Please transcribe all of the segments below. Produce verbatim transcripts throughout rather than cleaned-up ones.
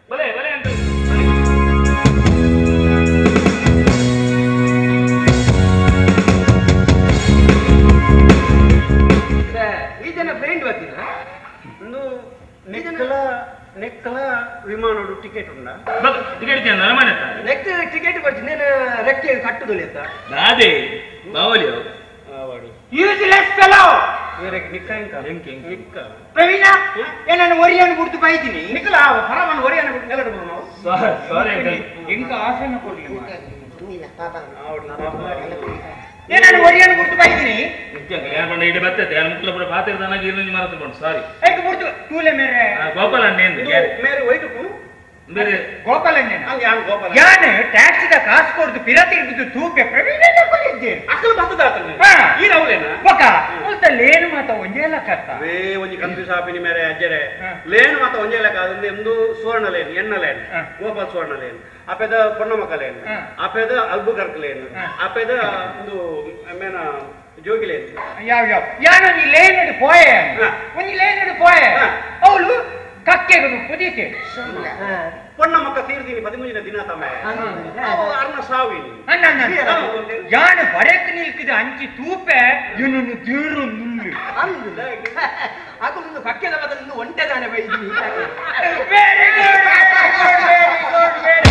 ಬಲೆ ಬಲೆ ಅಂಕಲ್ ಈ ಜನ ಫ್ರೆಂಡ್ ಬರ್ತೀರಾ ಒಂದು ನೆಕ್ಕಲ ನೆಕ್ಕಲ ವಿಮಾನೋಡು ಟಿಕೆಟ್ ಉಂಡ ಟಿಕೆಟ್ ನರಮನೆ ನೆಕ್ ಟಿಕೆಟ್ ಬರ್ತೀನಿ ರೆಕ್ಕೆ ಕಟ್ಟುದಿಲ್ಲ ಅಂತ ಅದೇ ಬಾವಲಿ ಆವಾಡು ಯೂಸ್ಲೆಸ್ ಫೆಲೋ ಬೇರೆ ನಿಕ್ಕ ಇಂಕ ಹೆಂಗೆ ನಿಕ್ಕ ಪ್ರವೀಣ ಏನನ್ನು ಒರಿಯನ್ನು ಬಿಡ್ತು ಬೈತೀನಿ ನಿಕ್ಕಲ ಹೊರವನ್ನು ಒರಿಯನ್ನು ಬಿಟ್ಟು ನೆಲಡ ನಾವು ಸಾರಿ ಅಂಕಲ್ ಇಂಕ ಆಸೆನ ಕೊಡ್ಲಿ ಏನನ್ನು ಒರಿಯನ್ನು ಬಿಡ್ತು ಬೈತೀನಿ ಯಾರು ಬಂದ ಇಡೀ ಬರ್ತೈತೆ ಯಾರು ಮುಕ್ಕಲ ಕೂಡ ಪಾತಿರ್ದಾನಾಗಿ ಇರಲಿ ಮರ ತಗೊಂಡು ಸಾರಿ ಏಕೆ ಬಿಡ್ತು ಟೂಲೆ ಮೇರೆ ಗೋಪಾಲ ಅಣ್ಣೇನು ಮೇರೆ ವೈಟು ಬೇರೆ ಗೋಪಾಲ ಅಣ್ಣೇನ ಯಾನ್ ಗೋಪಾಲ ಯಾನು ಟ್ಯಾಕ್ಸಿದ ಕಾಸು ಕೊಡ್ತು ಪಿರತಿ ಹಿಡಿದು ತೂಪೆ ಪ್ರವೀಣ ಕೊಲ್ಲಿದ್ದೆ ಅಕ್ಕಲು ಬರ್ತದಾತಲ್ಲ ಈ ರೌಲೇನ ಪಕ್ಕ ಮುಲ್ತ ಲೇನು ಮಾತ ಒಂಜೇಲ ಕತ್ತ ವೇ ಒಂಜಿ ಕನ್ಫ್ಯೂಸ್ ಆಪಿನಿ ಮೇರೆ ಅಜ್ಜರೆ ಲೇನು ಮಾತ ಒಂಜೇಲ ಕಾದಂದೆ ಒಂದು ಸುವರ್ಣ ಲೇನ್ ಎಣ್ಣ ಲೇನ್ ಗೋಪಾಲ್ ಸುವರ್ಣ ಲೇನ್ ಆಪೇದ ಪೊನ್ನಮಕ್ಕ ಲೇನ್ ಆಪೇದ ಅಲ್ಬುಕರ್ಕ್ ಲೇನ್ ಆಪೇದ ಒಂದು ಮೇನ ಜೋಗಿ ಲೇನ್ ಯಾವ ಯಾವ ಯಾನು ನೀ ಲೇನ್ ಹಿಡಿ ಪೋಯೆ ಒಂಜಿ ಲೇನ್ ಹಿಡಿ ಪೋಯೆ ಅವಳು ಕಕ್ಕೆಗಳು ಕುದೀತೆ ಪೊನ್ನಮಕ್ಕ ತೀರ್ದೀನಿ ಪದಿಮೂಜಿನ ದಿನ ತಮ್ಮ ಅರ್ನ ಸಾವಿನಿ ಯಾನು ಬರೆಕ್ ನಿಲ್ಕಿದ ಅಂಚಿ ತೂಪೆ ಇವನನ್ನು ತೀರು ನುಲ್ಲು ಅದೊಂದು ಕಕ್ಕೆದ ಬದಲು ಒಂಟೆದಾನೆ ಬೈದಿನಿ very good very good very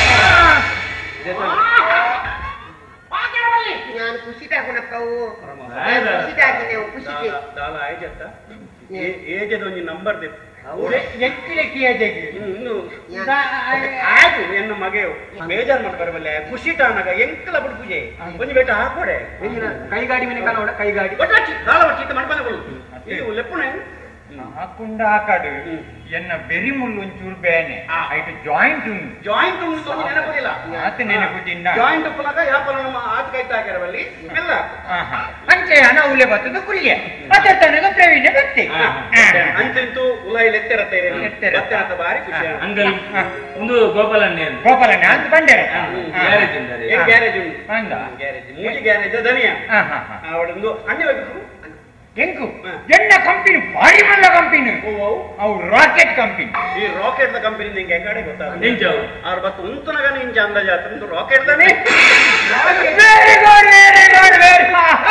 ನಾನು ಖುಷಿ ತಾಕೊನಕ್ಕವು ಖುಷಿ ತಾಕಿನೆ ಖುಷಿ ದಾಲ ಆಯ್ಜತ್ತ ಏಜದ ಒಂಜಿ ನಂಬರ್ ದೆ ಎಕ್ಕಿಲೆಕ್ಕಿ ಏಜೆಗೆ ಇನ್ನು ಆಯ್ತು ಎನ್ನ ಮಗೆ ಬೇಜಾರು ಮಾಡ್ಬಾರಬಲ್ಲೆ ಖುಷಿ ಟಾನಾಗ ಎಂಕಲ ಬಡ್ ಪೂಜೆ ಒಂಜಿ ಬೇಟ ಹಾಕೋಡೆ ಕೈಗಾಡಿ ಮನೆ ಕಾಲ ಕೈಗಾಡಿ ಒಟ್ಟಾಚಿ ದಾಲ ಒಟ್ಟಿ ಮಾಡ್ಬಾನೆ ಬಲ್ಲು ಇದು ಲೆಪ್ಪುನೆ ಹಾಕುಂಡ ಹಾಕಾಡು ಎನ್ನ ಬೆರಿ ಮುಳ್ಳು ಒಂಚೂರು ಬೇನೆ ಆಯ್ತು ಜಾಯಿಂಟ್ ಉಂಟು ಜಾಯಿಂಟ್ ಉಂಟು ನೆನಪುದಿಲ್ಲ ಆತ ನೆನಪುದಿಲ್ಲ ಜಾಯಿಂಟ್ ಉಪ್ಪಲಾಗ ಯಾಪಲ ನಮ್ಮ ಆತ ಕೈತ ಹಾಕಿರಬಲ್ಲಿ ಮೆಲ್ಲ ಅಂಚೆ ಹಣ ಉಲೆ ಬರ್ತದ ಕುಲ್ಯ ಅದ ತನಗ ಪ್ರವೀಣ ಬತ್ತೆ ಅಂಚಂತೂ ಉಲಾಯಿಲ್ ಎತ್ತೆರತ್ತೆ ಎತ್ತೆರತ್ತ ಬಾರಿ ಖುಷಿ ಅಂಕಲ್ ಒಂದು ಗೋಪಾಲ ಅಣ್ಣೇನು ಗೋಪಾಲಣ್ಣ ಅಂತ ಬಂದರೆ ಗ್ಯಾರೇಜ್ ಇದ್ದಾರೆ ಏನ್ ಗ್ಯಾರೇಜ್ ಉಂಟು ಬಂದ ಗ್ಯಾರೇಜ್ ಮೂಜಿ ಗ್ಯಾರೇಜ್ ದನಿಯ ಅವಳೊಂದು ಅಣ್ಣೆ ಹೋಗಿದ್ರು ಎಂಕು ಎನ್ನ ಕಂಪನಿ ಭಾರಿ ಮಲ್ಲ ಕಂಪನಿ ಅವು ರಾಕೆಟ್ ಕಂಪನಿ ಈ ರಾಕೆಟ್ ದ ಕಂಪನಿ ನಿಂಗೆ ಹೆಂಗಡೆ ಗೊತ್ತಾಗ ಇಂಚ ಅವ್ರ ಬತ್ತು ಉಂತನಗ ಇಂಚ ಅಂದಾಜ ಆತಂದು ರಾಕೆಟ್ ದನೇ very good very good very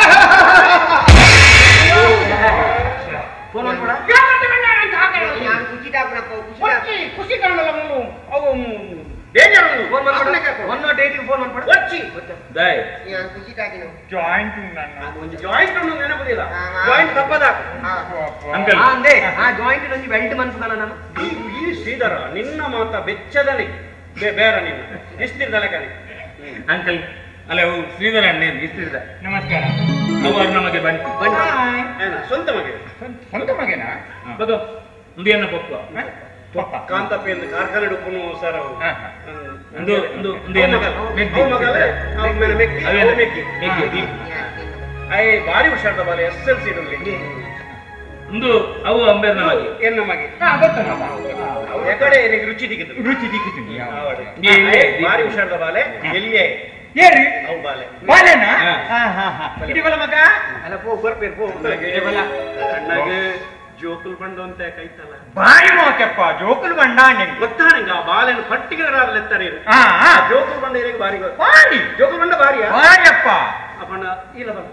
phone ಮಾಡ್ಬಿಡ ನಾನು ಖುಷಿ ತಾಕೊನಕ್ಕವು ಖುಷಿ ಖುಷಿ ಕಾಣಲ್ಲ ಮುಳ್ಳು ಅವು ಡೇಂಜರ್ ಫೋನ್ ಮಾಡ್ಬಿಡ ಒನ್ ನಾಟ್ ಏಟ್ ಫೋನ್ ಮಾಡ್ಬಿಡ ಒಚ್ಚಿ ದೈ ನಾನು ಖುಷಿ ತಾಕಿನ ಜಾಯಿಂಟ್ ನನ್ನ ಒಂದು ಜಾಯಿಂಟ್ ಅನ್ನು ನೆನಪುದಿಲ್ಲ ಜಾಯಿಂಟ್ ತಪ್ಪದ ಅಂಕಲ್ ಅಂದೆ ಆ ಜಾಯಿಂಟ್ ಒಂಜಿ ಬೆಲ್ಟ್ ಮನ್ಸದಲ್ಲ ನಾನು ಈ ಶ್ರೀಧರ ನಿನ್ನ ಮಾತ ಬೆಚ್ಚದನೆ ಬೇರೆ ನಿನ್ನ ಇಷ್ಟಿರ್ದಲ್ಲ ಕಣೆ ಅಂಕಲ್ ಅಲ್ಲ ಅವು ಶ್ರೀಧರ ಅಣ್ಣೇನು ಇಷ್ಟಿರ್ದ ನಮಸ್ಕಾರ ಅವರು ನಮಗೆ ಬನ್ನಿ ಏನ ಸ್ವಂತ ಮಗೆ ಸ್ವಂತ ಮಗನಾ ಬದು ಒಂದು ಏನ ಪಪ್ಪ ಪಪ್ಪ ಕಾಂತಪ್ಪಿ ಎಂದು ಕಾರ್ಖಾನೆ ಡುಪ್ಪನು ಸರ್ ಅವು ಒಂದು ಒಂದು ಒಂದು ಏನ ಮೆಗ್ಗಿ ಮಗಲೇ ಅವ ಮೇಲೆ ಮೆಕ್ಕಿ ಅವೇನ ಮೆಕ್ಕಿ ಮೆಗ್ಗಿ ಐ ಬಾರಿ ಹುಷಾರ್ದ ಬಾಲೆ ಎಸ್ ಎಲ್ ಸಿ ಇಡಲಿ ಒಂದು ಅವು ಅಂಬೇರ್ ನಮಗೆ ಏನ್ ನಮಗೆ ಗೊತ್ತ ಎಕಡೆ ನಿನಗೆ ರುಚಿ ದಿಕ್ಕಿದ್ರು ರುಚಿ ದಿಕ್ಕಿದ್ದೀನಿ ಬಾರಿ ಹುಷಾರ್ದ ಬಾಲೆ ಎಲ್ಲಿಯೇ ಏರಿ ಅವು ಬಾಲೆ ಬಾಲೆನಾ ಇಡಿ ಬಲ ಮಗ ಅಲ್ಲ ಪೋ ಬರ್ಪೇರ್ ಪೋ ಕಣ್ಣಾಗೆ ಜೋಕುಲ್ ಬಂಡು ಅಂತ ಕೈತಲ್ಲ ಬಾರಿ ಮೋಕಪ್ಪ ಜೋಕುಲ್ ಬಂಡ ನಿಂಗೆ ಗೊತ್ತಾ ನಿಂಗ ಆ ಬಾಲೆನು ಪರ್ಟಿಕ್ಯುಲರ್ ಆಗಿ ಲೆತ್ತಾರೆ ಹಾ ಜೋಕುಲ್ ಬಂಡ ಇರಕ್ಕೆ ಬಾರಿ ಬಾರಿ ಜೋಕುಲ್ ಬಂಡ ಬಾರಿಯಾ ಬಾರಿಯಪ್ಪ ಅಪ್ಪಣ್ಣ ಇಲ್ಲ ಬಂದ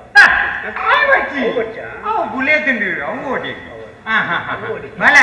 ಅವು ಗುಲೆ ತಿಂದಿರು ಅವು ಓಡಿ ಬಲ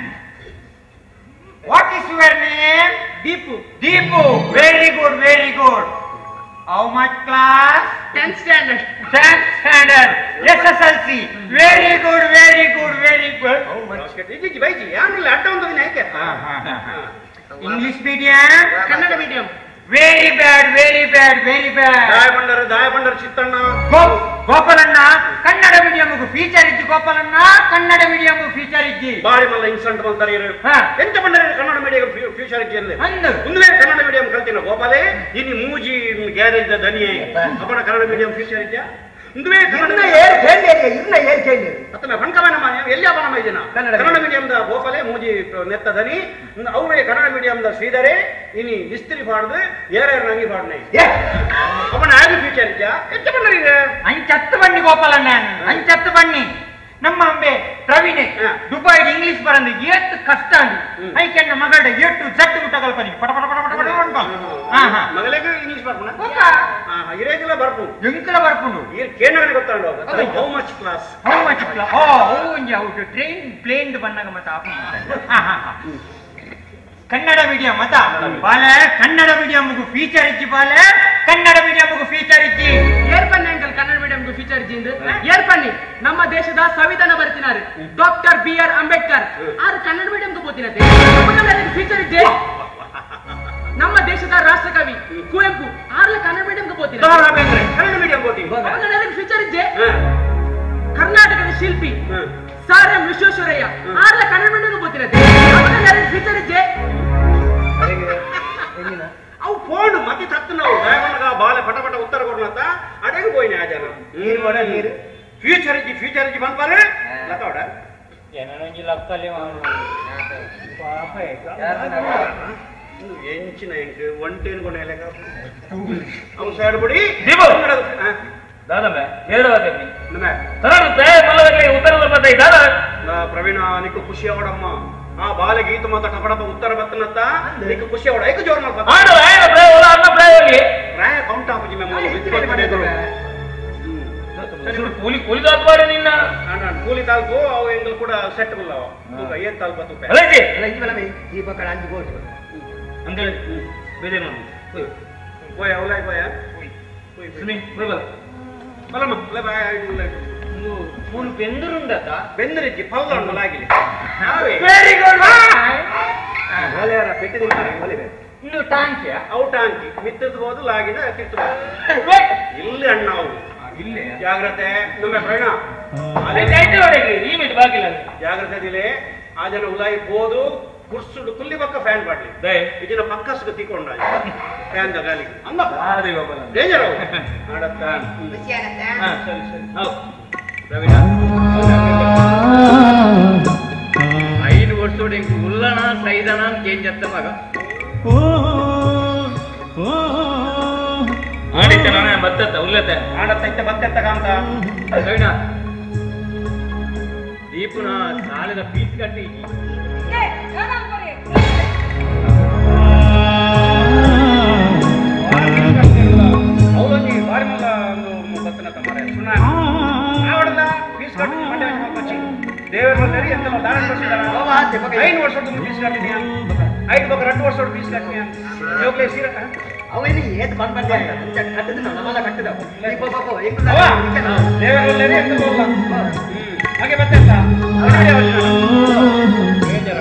what is your name Deepu Deepu very good very good how much class tenth standard tenth standard S S L C very good very good very good ಇಜ್ಜಿ ಬೈಜಿ ಯಾನಿಲ್ಲ ಅಡ್ಡ ಒಂದು ದಿನ ಯಾಕೆ English medium Kannada medium very bad very bad very bad ದಾಯ ಬಂಡರ ದಾಯ ಬಂಡರ Chittanna Gopalanna Kannada medium future ಇದ್ದು ಗೋಪಾಲಣ್ಣ ಕನ್ನಡ ಮೀಡಿಯಂ ಫೀಚರ್ ಇದ್ದಿ ಬಾರಿ ಮಲ್ಲ ಇನ್ಸಂಟ್ ಬಂತಾರೆ ಎಂತ ಬಂಡರ ಕನ್ನಡ ಮೀಡಿಯಂ ಫ್ಯೂಚರ್ ಇದ್ದಿ ಅಂದ್ರೆ ಅಂದು ಮುಂದೆ ಕನ್ನಡ ಮೀಡಿಯಂ ಕಲ್ತಿನ ಗೋಪಾಲೆ ಇನ್ನು ಮೂಜಿ ಗ್ಯಾರೇಜ್ ದನಿಯೇ ಅಪ್ಪನ ಕನ್ನಡ ಮೀಡಿಯಂ ಫ್ಯೂಚರ್ ಇದ್ಯಾ ಮುಂದೆ ಕನ್ನಡ ಏರ್ ಕೇಳಿ ಇರ್ನ ಏರ್ ಕೇಳಿ ಮತ್ತೆ ಬಂಕವನ ಎಲ್ಲಿ ಅಪ್ಪ ನಮ್ಮ ಇದೀನ ಕನ್ನಡ ಮೀಡಿಯಂದ ಗೋಪಾಲೆ ಮೂಜಿ ನೆತ್ತ ದನಿ ಅವೇ ಕನ್ನಡ ಮೀಡಿಯಂದ ಶ್ರೀಧರೆ ಇನಿ ಇಸ್ತ್ರಿ ಪಾಡ್ದು ಏರೇರ್ ನಂಗಿ ಪಾಡ್ನೆ ಅವನ ಆಗಿ ಫ್ಯೂಚರ್ ಇದ್ಯಾ ಎಂತ ಬಂಡರ ಇದೆ ಅಂಚತ್ತು ಬನ್ನಿ ಗೋಪಾಲಣ್ಣ ಅಂಚತ್ತು ಬನ್ನಿ ನಮ್ಮ ಅಂಬೆ ಪ್ರವೀಣೆ ದುಬೈ ಇಂಗ್ಲಿಷ್ ಬರಂದು ಏತ್ ಕಷ್ಟ ಅಂದು ಐಕೆನ್ನ ಮಗಳ ಏಟು ಜಡ್ ಊಟ ಕಲ್ಪನಿ ಪಟ ಪಟ ಪಟ ಪಟ ಅಂತ ಹಾ ಹಾ ಮಗಳಿಗೆ ಇಂಗ್ಲಿಷ್ ಬರ್ಪುನ ಹಾ ಹಿರೇಕಲ ಬರ್ಪು ಎಂಕಲ ಬರ್ಪುಂಡು ಈ ಕೇನಗನೆ ಗೊತ್ತಾಂಡು how much class how much class oh how ಒಂಜಿ ಔಟ್ ಟ್ರೈನ್ ಪ್ಲೇನ್ ಬಂದಾಗ ಮತ ಆಪು ಹಾ ಹಾ ಹಾ ಕನ್ನಡ ಮೀಡಿಯಂ ಮತ ಬಾಲೆ ಕನ್ನಡ ಮೀಡಿಯಂಗೂ ಫೀಚರ್ ಇಚ್ಚಿ ಬಾಲೆ ಕನ್ನಡ ಮೀಡಿಯಂಗೂ ಫೀಚರ್ ಇಚ್ಚಿ ಏರ್ಪನ್ನಿ ಅಂಕಲ್ ಕನ್ನಡ ಮೀಡಿಯಂಗೂ ಫೀಚರ್ ಇಚ್ಚಿಂದು ಏರ್ಪನ್ನಿ ನಮ್ಮ ದೇಶದ ಸಂವಿಧಾನ ಬರ್ತಿನಾರು ಡಾಕ್ಟರ್ ಬಿ ಆರ್ ಅಂಬೇಡ್ಕರ್ ಆರು ಕನ್ನಡ ಮೀಡಿಯಂಗೂ ಬೋತಿನತೆ ಫೀಚರ್ ಇದ್ದೆ ನಮ್ಮ ದೇಶದ ರಾಷ್ಟ್ರಕವಿ ಕುವೆಂಪು ಆರ್ಲ ಕನ್ನಡ ಮೀಡಿಯಂಗೂ ಬೋತಿನ ಕನ್ನಡ ಮೀಡಿಯಂ ಬೋತಿ ಫೀಚರ್ ಇದ್ದೆ ಕರ್ನಾಟಕದ ಶಿಲ್ಪಿ ಸಾರ್ ಎಂ ವಿಶ್ವೇಶ್ವರಯ್ಯ ಆರ್ಲ ಕನ್ನಡ ಮೀಡಿಯಂಗೂ ಬೋತಿನತೆ ಫೀಚರ್ ಇದ್ದೆ ಅವು ಫೋನ್ ಮತ್ತೆ ತತ್ತು ನಾವು ದಯಗೊಂಡಾಗ ಬಾಲೆ ಪಟ ಪಟ ಉತ್ತರ ಕೊಡೋಣ ಅಡೆಗೆ ಹೋಯ್ನೆ ಆ ಜನ ನೀರು ಬಡ ನೀರು ಫ್ಯೂಚರ್ ಇಜ್ಜಿ ಫ್ಯೂಚರ್ ಇಜ್ಜಿ ಬಂದ್ಬಾರೆ ಲತಾವಡ ಏನೊಂಜಿ ಲಕ್ಕಲ್ಲಿ ಪಾಪ ಎಂಚಿನ ಎಂಕ್ ಒಂಟೇನು ಕೊಂಡ ಲೆಕ್ಕ ಅವು ಸೈಡ್ ಬಿಡಿ ದಾದಮ್ಮೆ ಹೇಳುವಾದೆ ನಮ್ಮೆ ತರರುತ್ತೆ ಮಲ್ಲವರಿಗೆ ಉತ್ತರದ ಬರ್ತಾ ಇದ್ದಾರ ಪ್ರವೀಣ ನಿಕ್ಕು ಖುಷಿ ಅವಡಮ್ಮ ಆ ಬಾಲೆ ಗೀತ ಮತ ಕಪಡಪ ಉತ್ತರ ಬತ್ತನತ್ತ ನಿಕ್ಕು ಖುಷಿ ಅವಡ ಏಕ ಜೋರ್ ಮಾಡ್ತಾ ಆಡು ಆಯನ ಪ್ರಯೋಗ ಅನ್ನ ಪ್ರಯೋಗಿ ಪ್ರಾಯ ಕೌಂಟ್ ಆಪುಜಿ ಮೆಮ್ಮ ಕೂಲಿ ಕೂಲಿ ದಾತ್ವಾಡೆ ನಿನ್ನ ಅಣ್ಣ ಕೂಲಿ ತಾಲ್ಕು ಅವು ಎಂಗಲ್ ಕೂಡ ಸೆಟ್ ಬಲ್ಲವ ಏನ್ ತಾಲ್ಕು ತುಪ್ಪೆ ಅಲಜಿ ಈ ಪಕ್ಕಡ ಅಂಜು ಗೋಟ್ ಅಂದ್ರೆ ಬೇರೆ ನೋಡಿ ಹೋಯ್ ಅವಲಾಯ್ ಹೋಯ ಸುನಿ ಹೋಯ್ ಬಲ ಬಲಮ್ಮ ಬಲ ಬಾಯ್ ಒಂದು ಮೂರು ಬೆಂದರುಂಡತ ಬೆಂದರಿಜ್ಜಿ ಪಲ್ಲ ಉಂಡು ಲಾಗಿಲಿ ನಾವೇ ವೆರಿ ಗುಡ್ ಒಲೆಯರ ಪೆಟ್ಟಿ ನಿಂತಾರೆ ಒಲಿವೆ ಇನ್ನು ಟಾಂಕಿಯ ಔಟ್ ಅಂಕಿ ಮಿತ್ತಬಹುದು ಲಾಗಿನ ಕಿತ್ತು ಇಲ್ಲಿ ಅಣ್ಣ ಅವು ಇಲ್ಲೇ ಜಾಗ್ರತೆ ನಮ್ಮ ಪ್ರಯಾಣ ಈ ಮಿಟ್ ಬಾಗಿಲ್ಲ ಜಾಗ್ರತೆ ದಿಲೆ ಆ ಜನ ಉಲಾಯಿ ಹೋದು ಕುರ್ಸುಡು ಕುಲ್ಲಿ ಪಕ್ಕ ಫ್ಯಾನ್ ಬಾಡ್ಲಿ ದಯ ಇದನ್ನ ಪಕ್ಕಸ್ಗೆ ತಿಕ್ಕೊಂಡ ಫ್ಯಾನ್ ಗಾಲಿ ಅಮ್ಮ ಅದೇ ಬಾಬಾ ಡೇಂಜರ್ ಅವು ಮಾಡತ್ತ ಖುಷಿ ಆಗತ್ತೆ ಹಾ ಸರಿ ಸರಿ ಹೌದು ರವೀಣ ಐದು ವರ್ಷೋಡಿ ಉಲ್ಲಣ ಸೈದನ ಚೇಂಜ್ ಅಂತ ಮಗ ಆಡಿತ್ತೆ ನಾನೇ ಬತ್ತತ್ತ ಉಲ್ಲತೆ ಮಾಡತ್ತ ಬತ್ತೆತ್ತ ಕಾಂತ ರವೀಣ ದೀಪುನ ಸಾಲದ ಫೀಸ್ ಕಟ್ಟಿ ಅವಲ್ಲಿ ಬಾರಿ ಮಲ್ಲ ಒಂದು ಬತ್ತನತ್ತ ಮಾರೆ ಸುಣ್ಣ ಆವಡಲ್ಲ ಫೀಸ್ ಕಟ್ಟಿ ಮಂಡ್ಯ వచ్చి ದೇವರ ಬಂದರಿ ಎಂತ ದಾನ ಕೊಡ್ತಿದಾರ ಐದು ವರ್ಷದ ಫೀಸ್ ಕಟ್ಟಿದ್ಯಾ ಐದು ಬಕ ಎರಡು ವರ್ಷದ ಫೀಸ್ ಕಟ್ಟಿದ್ಯಾ ಯೋಗ್ಲೆ ಸೀರ ಅವನಿ ಏತ್ ಬಂದ್ ಬಂದೆ ಕಟ್ಟದ ನಮ್ಮಲ್ಲ ಕಟ್ಟದ ಈ ಪಾಪ ಏಕ ದೇವರ ಬಂದರಿ ಎಂತ ಹೋಗಲ್ಲ ಹಾಗೆ ಬತ್ತೆತ್ತ ಡೇಂಜರ್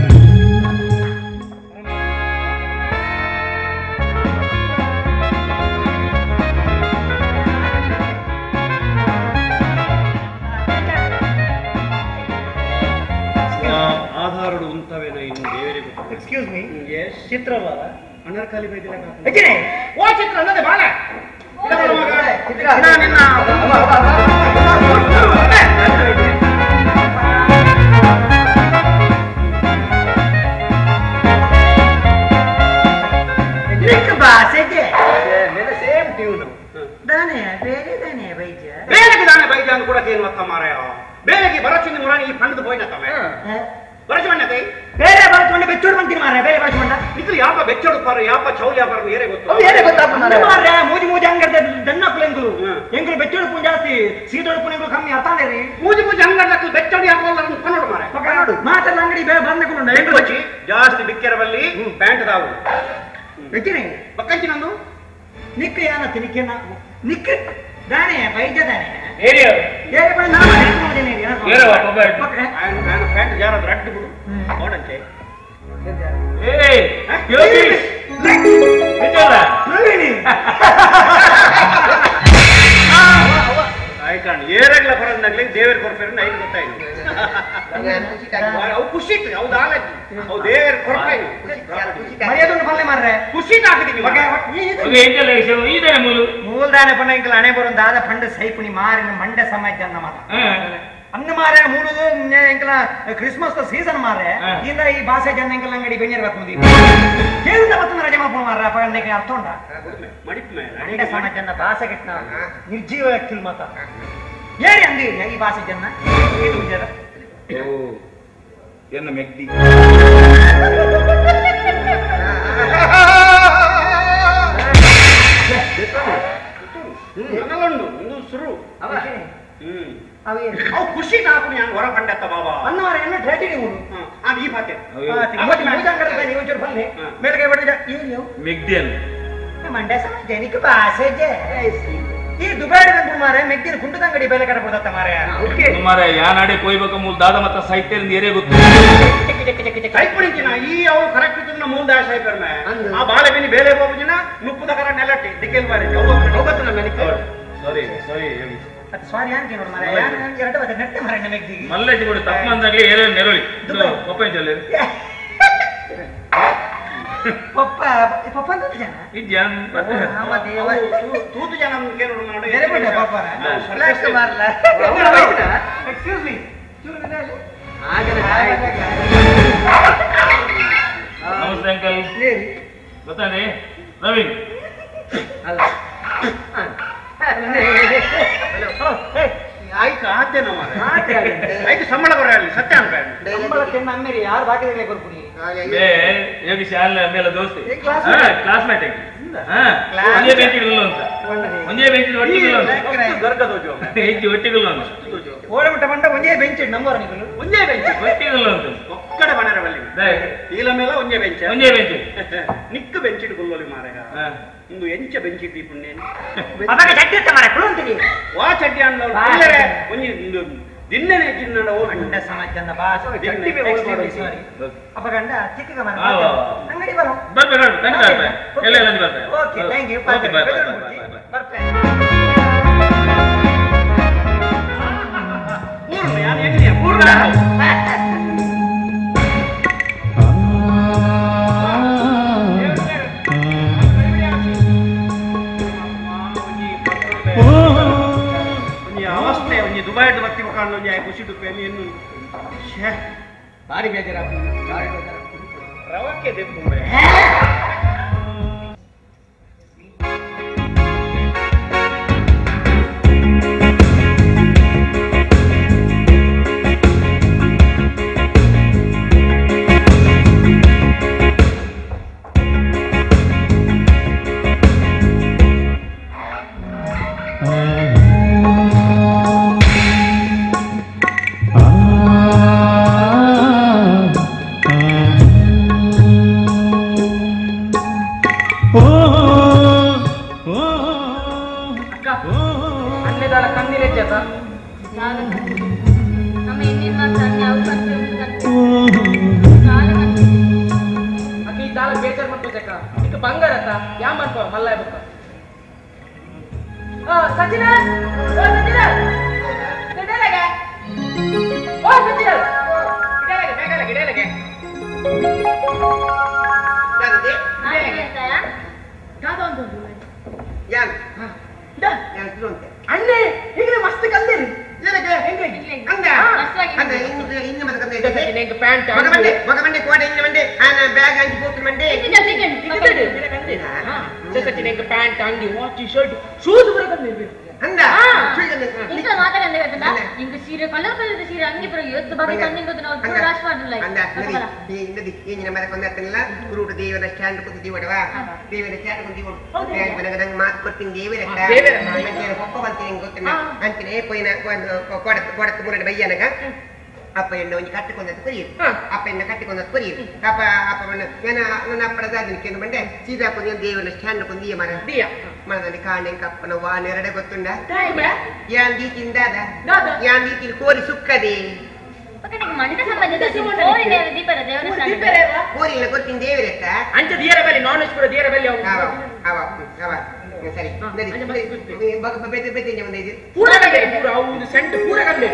ಆಧಾರಡು ಉಂಟವೇನ ಇನ್ನು ದೇವರಿಗೆ ಎಕ್ಸ್ಕ್ಯೂಸ್ ಮೀ ಎಸ್ ಚಿತ್ರವಾದ ಅನರ್ಕಾಲಿ ಬೈದಿಲ್ಲ ಯಾಕೆ ಓ ಚಿತ್ರ ಅನ್ನದೆ ಬಾಳ ಚಿತ್ರ ನಿನ್ನ ನಿಕ್ಕ ಭಾಷೆಗೆ ಮೇಲೆ ಸೇಮ್ ಟ್ಯೂನ್ ದಾನೆ ಬೇರೆ ದಾನೆ ಬೈಜ ಬೇರೆಗೆ ದಾನೆ ಬೈಜ ಅಂತ ಕೂಡ ಏನು ಅತ್ತ ಮಾರಾಯ ಬೇರೆಗೆ ಬರಚಿಂದ ಮುರಾನಿ ಈ ಪಂಡದ ಹೋಯ್ನ ತಮ್ಮ ಬರಚಮಣ್ಣ ಕೈ ಬೇರೆ ಬರಚಮಣ್ಣ ಬೆಚ್ಚೋಡು ಬಂತೀನಿ ಮಾರ ಬೇರೆ ಬರಚಮಣ್ಣ ಇದು ಯಾಪ ಬೆಚ್ಚೋಡು ಪಾರ ಯಾಪ ಚೌಲ್ ಯಾಪಾರ ಏರೇ ಗೊತ್ತು ಅವು ಏನೇ ಗೊತ್ತಾಪ ಮಾರ ಮೂಜಿ ಮೂಜಿ ಹಂಗರ್ದ ದನ್ನಕ್ಕಳು ಎಂಗುಲು ಎಂಗುಲು ಬೆಚ್ಚೋಡು ಪುಂ ಜಾಸ್ತಿ ಸೀಟೋಡು ಪುಂ ಎಂಗುಲು ಕಮ್ಮಿ ಅರ್ಥಾನೆ ರೀ ಮೂಜಿ ಮೂಜಿ ಹಂಗರ್ದಕ್ಕೂ ಬೆಚ್ಚೋಡು ಯಾಪಲ್ಲ ಅಂತ ಕನ್ನಡ ಮಾರಾಯ ನೋಡು ಮಾತಲ್ಲ ಅಂಗಡಿ ಬೇರೆ ಬಂದಕೊಂಡು ಎಂಟು ಬಚ್ಚಿ ಜಾಸ್ತಿ ಬಿಕ್ಕೆರಬಲ್ಲಿ ಪ್ಯಾಂಟ್ ದಾವು ಬೆಚ್ಚಿನಿ ಬಕ್ಕಂಚಿ ನಂದು ನಿಕ್ಕ ಯಾನತ್ತಿ ನಿಕ್ಕ ನಿಕ್ಕ ದಾನೆ ಬೈಜ ದಾನೆ ಏರಿಯಾ ಏರೆ ಬಣ್ಣ ನಾನು ಹೆಂಗ್ ಮಾಡಿದ್ದೇನೆ ಏರವ ಒಬ್ಬ ನಾನು ಪ್ಯಾಂಟ್ ಜಾರದು ರಟ್ಟು ಬಿಡು ನೋಡಂತೆ ಏಯ್ ಯೋಗಿ ಬಿಚ್ಚೋದ ಪ್ರವೀಣಿ ಆಯ್ಕಂಡು ಏರಗ್ಲ ಬರೋದಾಗ್ಲಿ ದೇವರ ಕೊರಪೇರನ್ನ ಐದು ಗೊತ್ತಾಯ್ತು ಅವು ಖುಷಿ ಇತ್ತು ಅವು ದಾಲಜ್ಜಿ ಅವು ದೇವರ ಕೊರಪಾಯ್ತು ಮರ್ಯಾದೊಂದು ಪಲ್ಲೆ ಮಾರ್ರೆ ಖುಷಿ ಹಾಕಿದೀವಿ ಎಂಟಲ್ಲ ಈದನೆ ಮೂಲು ಮೂಲದಾನೆ ಪಣ್ಣ ಇಂಕಲ್ ಹಣೆ ಬರೋ ದಾದ ಪಂಡ ಸೈಪುನಿ ಮಾರಿನ ಮಂಡ ಸಮಾಜ ಅನ್ನ ಮಾತ ಅನ್ನ ಮಾರೆ ಮೂಡುದು ಇಂಕಲ ಕ್ರಿಸ್ಮಸ್ ಸೀಸನ್ ಮಾರೆ ಇಂದ ಈ ಭಾಷೆ ಜನ ಇಂಕಲ್ ಅಂಗಡಿ ಬೆಂಜರ್ ಬರ್ತುಂದಿ ಕೇಳಿದ ಬರ್ತನ ರಜೆ ಮಾಪ ಮಾರ ಪಂಡಕ್ಕೆ ಅರ್ಥ ಉಂಡ ಮಡಿಪ್ ಮೇಲೆ ಮಂಡ ಸಮಾಜ ಅನ್ನ ಭಾಷೆ ಕೆಟ್ಟ ನಿರ್ಜೀವ ವ್ಯಕ್ತಿ ಮಾತ ಏರಿ ಅಂದಿ ಈ ಭಾಷೆ ಜನ ಇದು ವಿಚಾರ ಓ ಎನ್ನ ಮೆಗ್ದಿ ನನಗೊಂಡು ಒಂದು ಸುರು ಅವ ಹ್ಮ್ ಅವೇ ಅವು ಖುಷಿ ಕಾಪು ನಾನು ಹೊರ ಪಂಡತ್ತ ಬಾಬಾ ಅನ್ನವರ ಎನ್ನ ಟ್ರೇಟಿ ನೀವು ಆ ಈ ಪಾತೆ ತಿಮ್ಮತಿ ಮೂಜಂಗರ ನೀವು ಚೂರು ಬನ್ನಿ ಮೇಲ್ಗೆ ಬಡಿದ ಇವ್ನು ಮೆಗ್ದಿ ಅಲ್ಲ ಮಂಡ್ಯ ಸಾರ್ವಜನಿಕ ಭಾಷೆ ಜೆ ಈ ದುಬಾರಿ ಬಂದು ಮಾರೆ ಮೆಗ್ದಿನ ಕುಂಟದಂಗಡಿ ಬೆಲೆ ಕಡೆ ಕೊಡತ್ತ ಮಾರೆ ಮಾರೆ ಯಾ ನಾಡೆ ಕೊಯ್ಬೇಕ ಮೂಲ ದಾದ ಮತ್ತ ಸಾಹಿತ್ಯದಿಂದ ಏರೇ ಗೊತ್ತು ಕೈಪುಣಿಕಿನ ಈ ಅವು ಕರೆಕ್ಟ್ ಇತ್ತು ಮೂಲ ದಾಶ ಐಪರ್ಮೆ ಆ ಬಾಳೆ ಬಿನಿ ಬೇಲೆ ಹೋಗುಜಿನ ನುಪ್ಪುದ ಕರ ನೆಲಟ್ಟಿ ದಿಕ್ಕೆಲ್ ಬಾರಿ ಹೋಗತ್ತು ನಮ್ಮ ಮನೆಗೆ ಸಾರಿ ಸಾರಿ ಅದು ಸಾರಿ ಅಂತ ನೋಡು ಮಾರೆ ಎರಡು ಬದ ನೆಟ್ಟೆ ಮಾರೆ ನಮ್ಮ ಮೆಗ್ದಿಗೆ ಮಲ್ಲೆಜಿ ಕೊಡಿ ತಪ್ಪಂದಾಗ್ಲಿ ಏರೇ ನೆರಳಿ ಒಪ್ಪಂಚಲ್ಲಿ ಪಪ್ಪ ಪಪ್ಪ ಅಂತ ಜನ ಇದ್ಯಾನ್ ತೂತು ಜನ ಕೇಳೋಣ ನೋಡಿ ಬೇರೆ ಬಿಡ ಪಾಪ ಲಾಸ್ಟ್ ಮಾರಲ್ಲ ಎಕ್ಸ್ಕ್ಯೂಸ್ ಮೀ ಚೂರು ಇದೆ ಅಲ್ಲಿ ನಮಸ್ತೆ ಅಂಕಲ್ ಗೊತ್ತಾನೆ ನವೀನ್ ಅಲ್ಲ ಆಯ್ತು ಆತೇನೋ ಆಯ್ತು ಸಂಬಳ ಬರಲಿ ಸತ್ಯ ಅಂತ ಸಂಬಳ ತಿನ್ನ ಅಮ್ಮೇರಿ ಯಾರು ಬಾಕಿದ್ರೆ ಕೊಡ್ಬಿಡಿ ಬೇ ಯೋಗಿ ಶಾಲೆ ಮೇಲೆ ದೋಸ್ತಿ ಕ್ಲಾಸ್ಮೇಟ್ ಒಂದೇ ಬೆಂಚಿಗಳು ಅಂತ ಒಂದೇ ಬೆಂಚಿನ ಒಟ್ಟಿಗಳು ಅಂತ ಹೆಚ್ಚು ಒಟ್ಟಿಗಳು ಅಂತ ಓಡಬಿಟ್ಟ ಬಂಡ ಒಂದೇ ಬೆಂಚ್ ನಂಬರ್ ನೀವು ಒಂದೇ ಬೆಂಚ್ ಒಟ್ಟಿಗಳು ಅಂತ ಒಕ್ಕಡೆ ಬಣರ ಬಲ್ಲಿ ಈಲ ಮೇಲೆ ಒಂದೇ ಬೆಂಚ್ ಒಂದೇ ಬೆಂಚು ನಿಕ್ಕು ಬೆಂಚಿಡ್ ಗುಲ್ಲೋಲಿ ಮಾರಗ ಇಂದು ಎಂಚ ಬೆಂಚಿಟ್ಟಿ ಪುಣ್ಯೇನು ಅವಾಗ ಚಡ್ಡಿ ಇತ್ತ ಮಾರೆ ಕುಳು ಅಂತೀನಿ ವಾ ಚಡ್ಡಿ ಅನ್ನೋ ಒಂಜಿ ದಿನ್ನೆನೆ ಚಿನ್ನ ಅಂಡ ಸಮಾಜದ ಭಾಷೆ ಚಡ್ಡಿ ಬೇ ಓಡ್ ಮಾಡಿ ಸಾರಿ ಅಪ್ಪ ಗಂಡ ಚಿಕ್ಕ ಮಾರೆ ಅಂಗಡಿ ಬರೋ ಬರ್ಬೇಕು ಖಂಡಿತ ಬರ್ಬೇಕು ಎಲ್ಲ ಎಲ್ಲ ಬರ್ತಾರೆ okay thank you okay bye bye bye ಬರ್ತೀನಿ ಪೂರ್ಣ ಯಾರು ಹೆಂಗೆ ಪೂರ್ಣ ಅವಸ್ಥೆ ಒಂಜಿ ದುಬೈಡ್ ಭಕ್ತಿ ಮುಖಾಂಡ ಒಂಜಿ ಖುಷಿ ದುಪ್ಪೆ ಏನು ಭಾರಿ ಬೇಜಾರ ಭಾರಿ ಬೇಜಾರ ರವಕ್ಕೆ ದೆಬ್ಬುಂಬೆ ಅಣ್ಣೆ ಈಗ ಮಸ್ತ್ ಕಲ್ದಿರಿ ಪ್ಯಾಂಟ್ ಮಗಮಂಡೆ ಕೋಟೆ ಇಂಜ ಮಂಡೆ ಬ್ಯಾಗ್ ಅಂಚಿ ಪೋತು ಮಂಡೆ ಪ್ಯಾಂಟ್ ಅಂಗಿ ವಾಚ್ ಶರ್ಟ್ ಶೂಸ್ ಬರ ಬಂದಿರ್ಬೇಕು ಅಂದ ఇంకా మాట్లాడండి కదా ఇంకా సీర కలర్ కలర్ సీర అంగి ప్ర యుద్ధ బాగా కన్నింగ్ ಗೊತ್ತು ನಾವು ಕೂಡ ರಾಶವಾಡಲ್ಲ ಅಂದ ಈ ಇಂದದಿ ಏನಿನ ಮರ ಕೊಂದತ್ತಲ್ಲ ಕುರುಟ ದೇವರ ಸ್ಟ್ಯಾಂಡ್ ಕುಂತಿ ದಿವಡವಾ ದೇವರ ಸ್ಟ್ಯಾಂಡ್ ಕುಂತಿ ದಿವಡ ನನಗೆ ಮಾತು ಕೊಡ್ತೀನಿ ದೇವರಕ್ಕ ದೇವರ ಒಪ್ಪ ಬಂತೀನಿ ಗೊತ್ತಿಲ್ಲ ಅಂತಿನೇ ಪೋಯಿನ ಕೊಡ ಕೊಡತ್ತು ಮುರಡ ಬಯ್ಯನಗ ಅಪ್ಪ ಎಣ್ಣ ಒಂಜಿ ಕಟ್ಟಿಕೊಂಡದ್ದು ಕೊರಿಯರು ಅಪ್ಪ ಎಣ್ಣ ಕಟ್ಟಿಕೊಂಡದ್ದು ಕೊರಿಯರು ಅಪ್ಪ ಅಪ್ಪ ನನ್ನ ನನ್ನ ಅಪ್ಪಡದಾದಿನ ಮಂಡೆ ಸೀದಾ ಕೊಂದಿ ದೇವರ ಸ್ಟ್ಯಾಂಡ್ ಕೊಂದಿಯ ಮರ ಮನದಲ್ಲಿ ಕಾಣೆ ಕಪ್ಪನ ವಾನೆರಡೆ ಗೊತ್ತುಂಡ ಯಾನ್ ದೀತಿಂದಾದ ಯಾನ್ ದೀತಿಲ್ ಕೋರಿ ಸುಕ್ಕದೆ ಪಕ್ಕನಿಗೆ ಮಂಡ ಸಂಬಂಧದ ಕೋರಿ ದೇವ ದೀಪರ ದೇವರ ಸ್ನಾನ ಕೋರಿನ ಗೊತ್ತಿನ ದೇವರತ್ತ ಅಂಚ ದಿಯರ ಬಲ್ಲಿ ನಾನ್ ವೆಜ್ ಕೂಡ ದಿಯರ ಬಲ್ಲಿ ಅವ ಅವ ಅವ ಸರಿ ಬಗ ಬೆತೆ ಬೆತೆ ಒಂದು ಇದು ಪೂರ ಗಂಡೆ ಪೂರ ಒಂದು ಸೆಂಟ್ ಪೂರ ಗಂಡೆ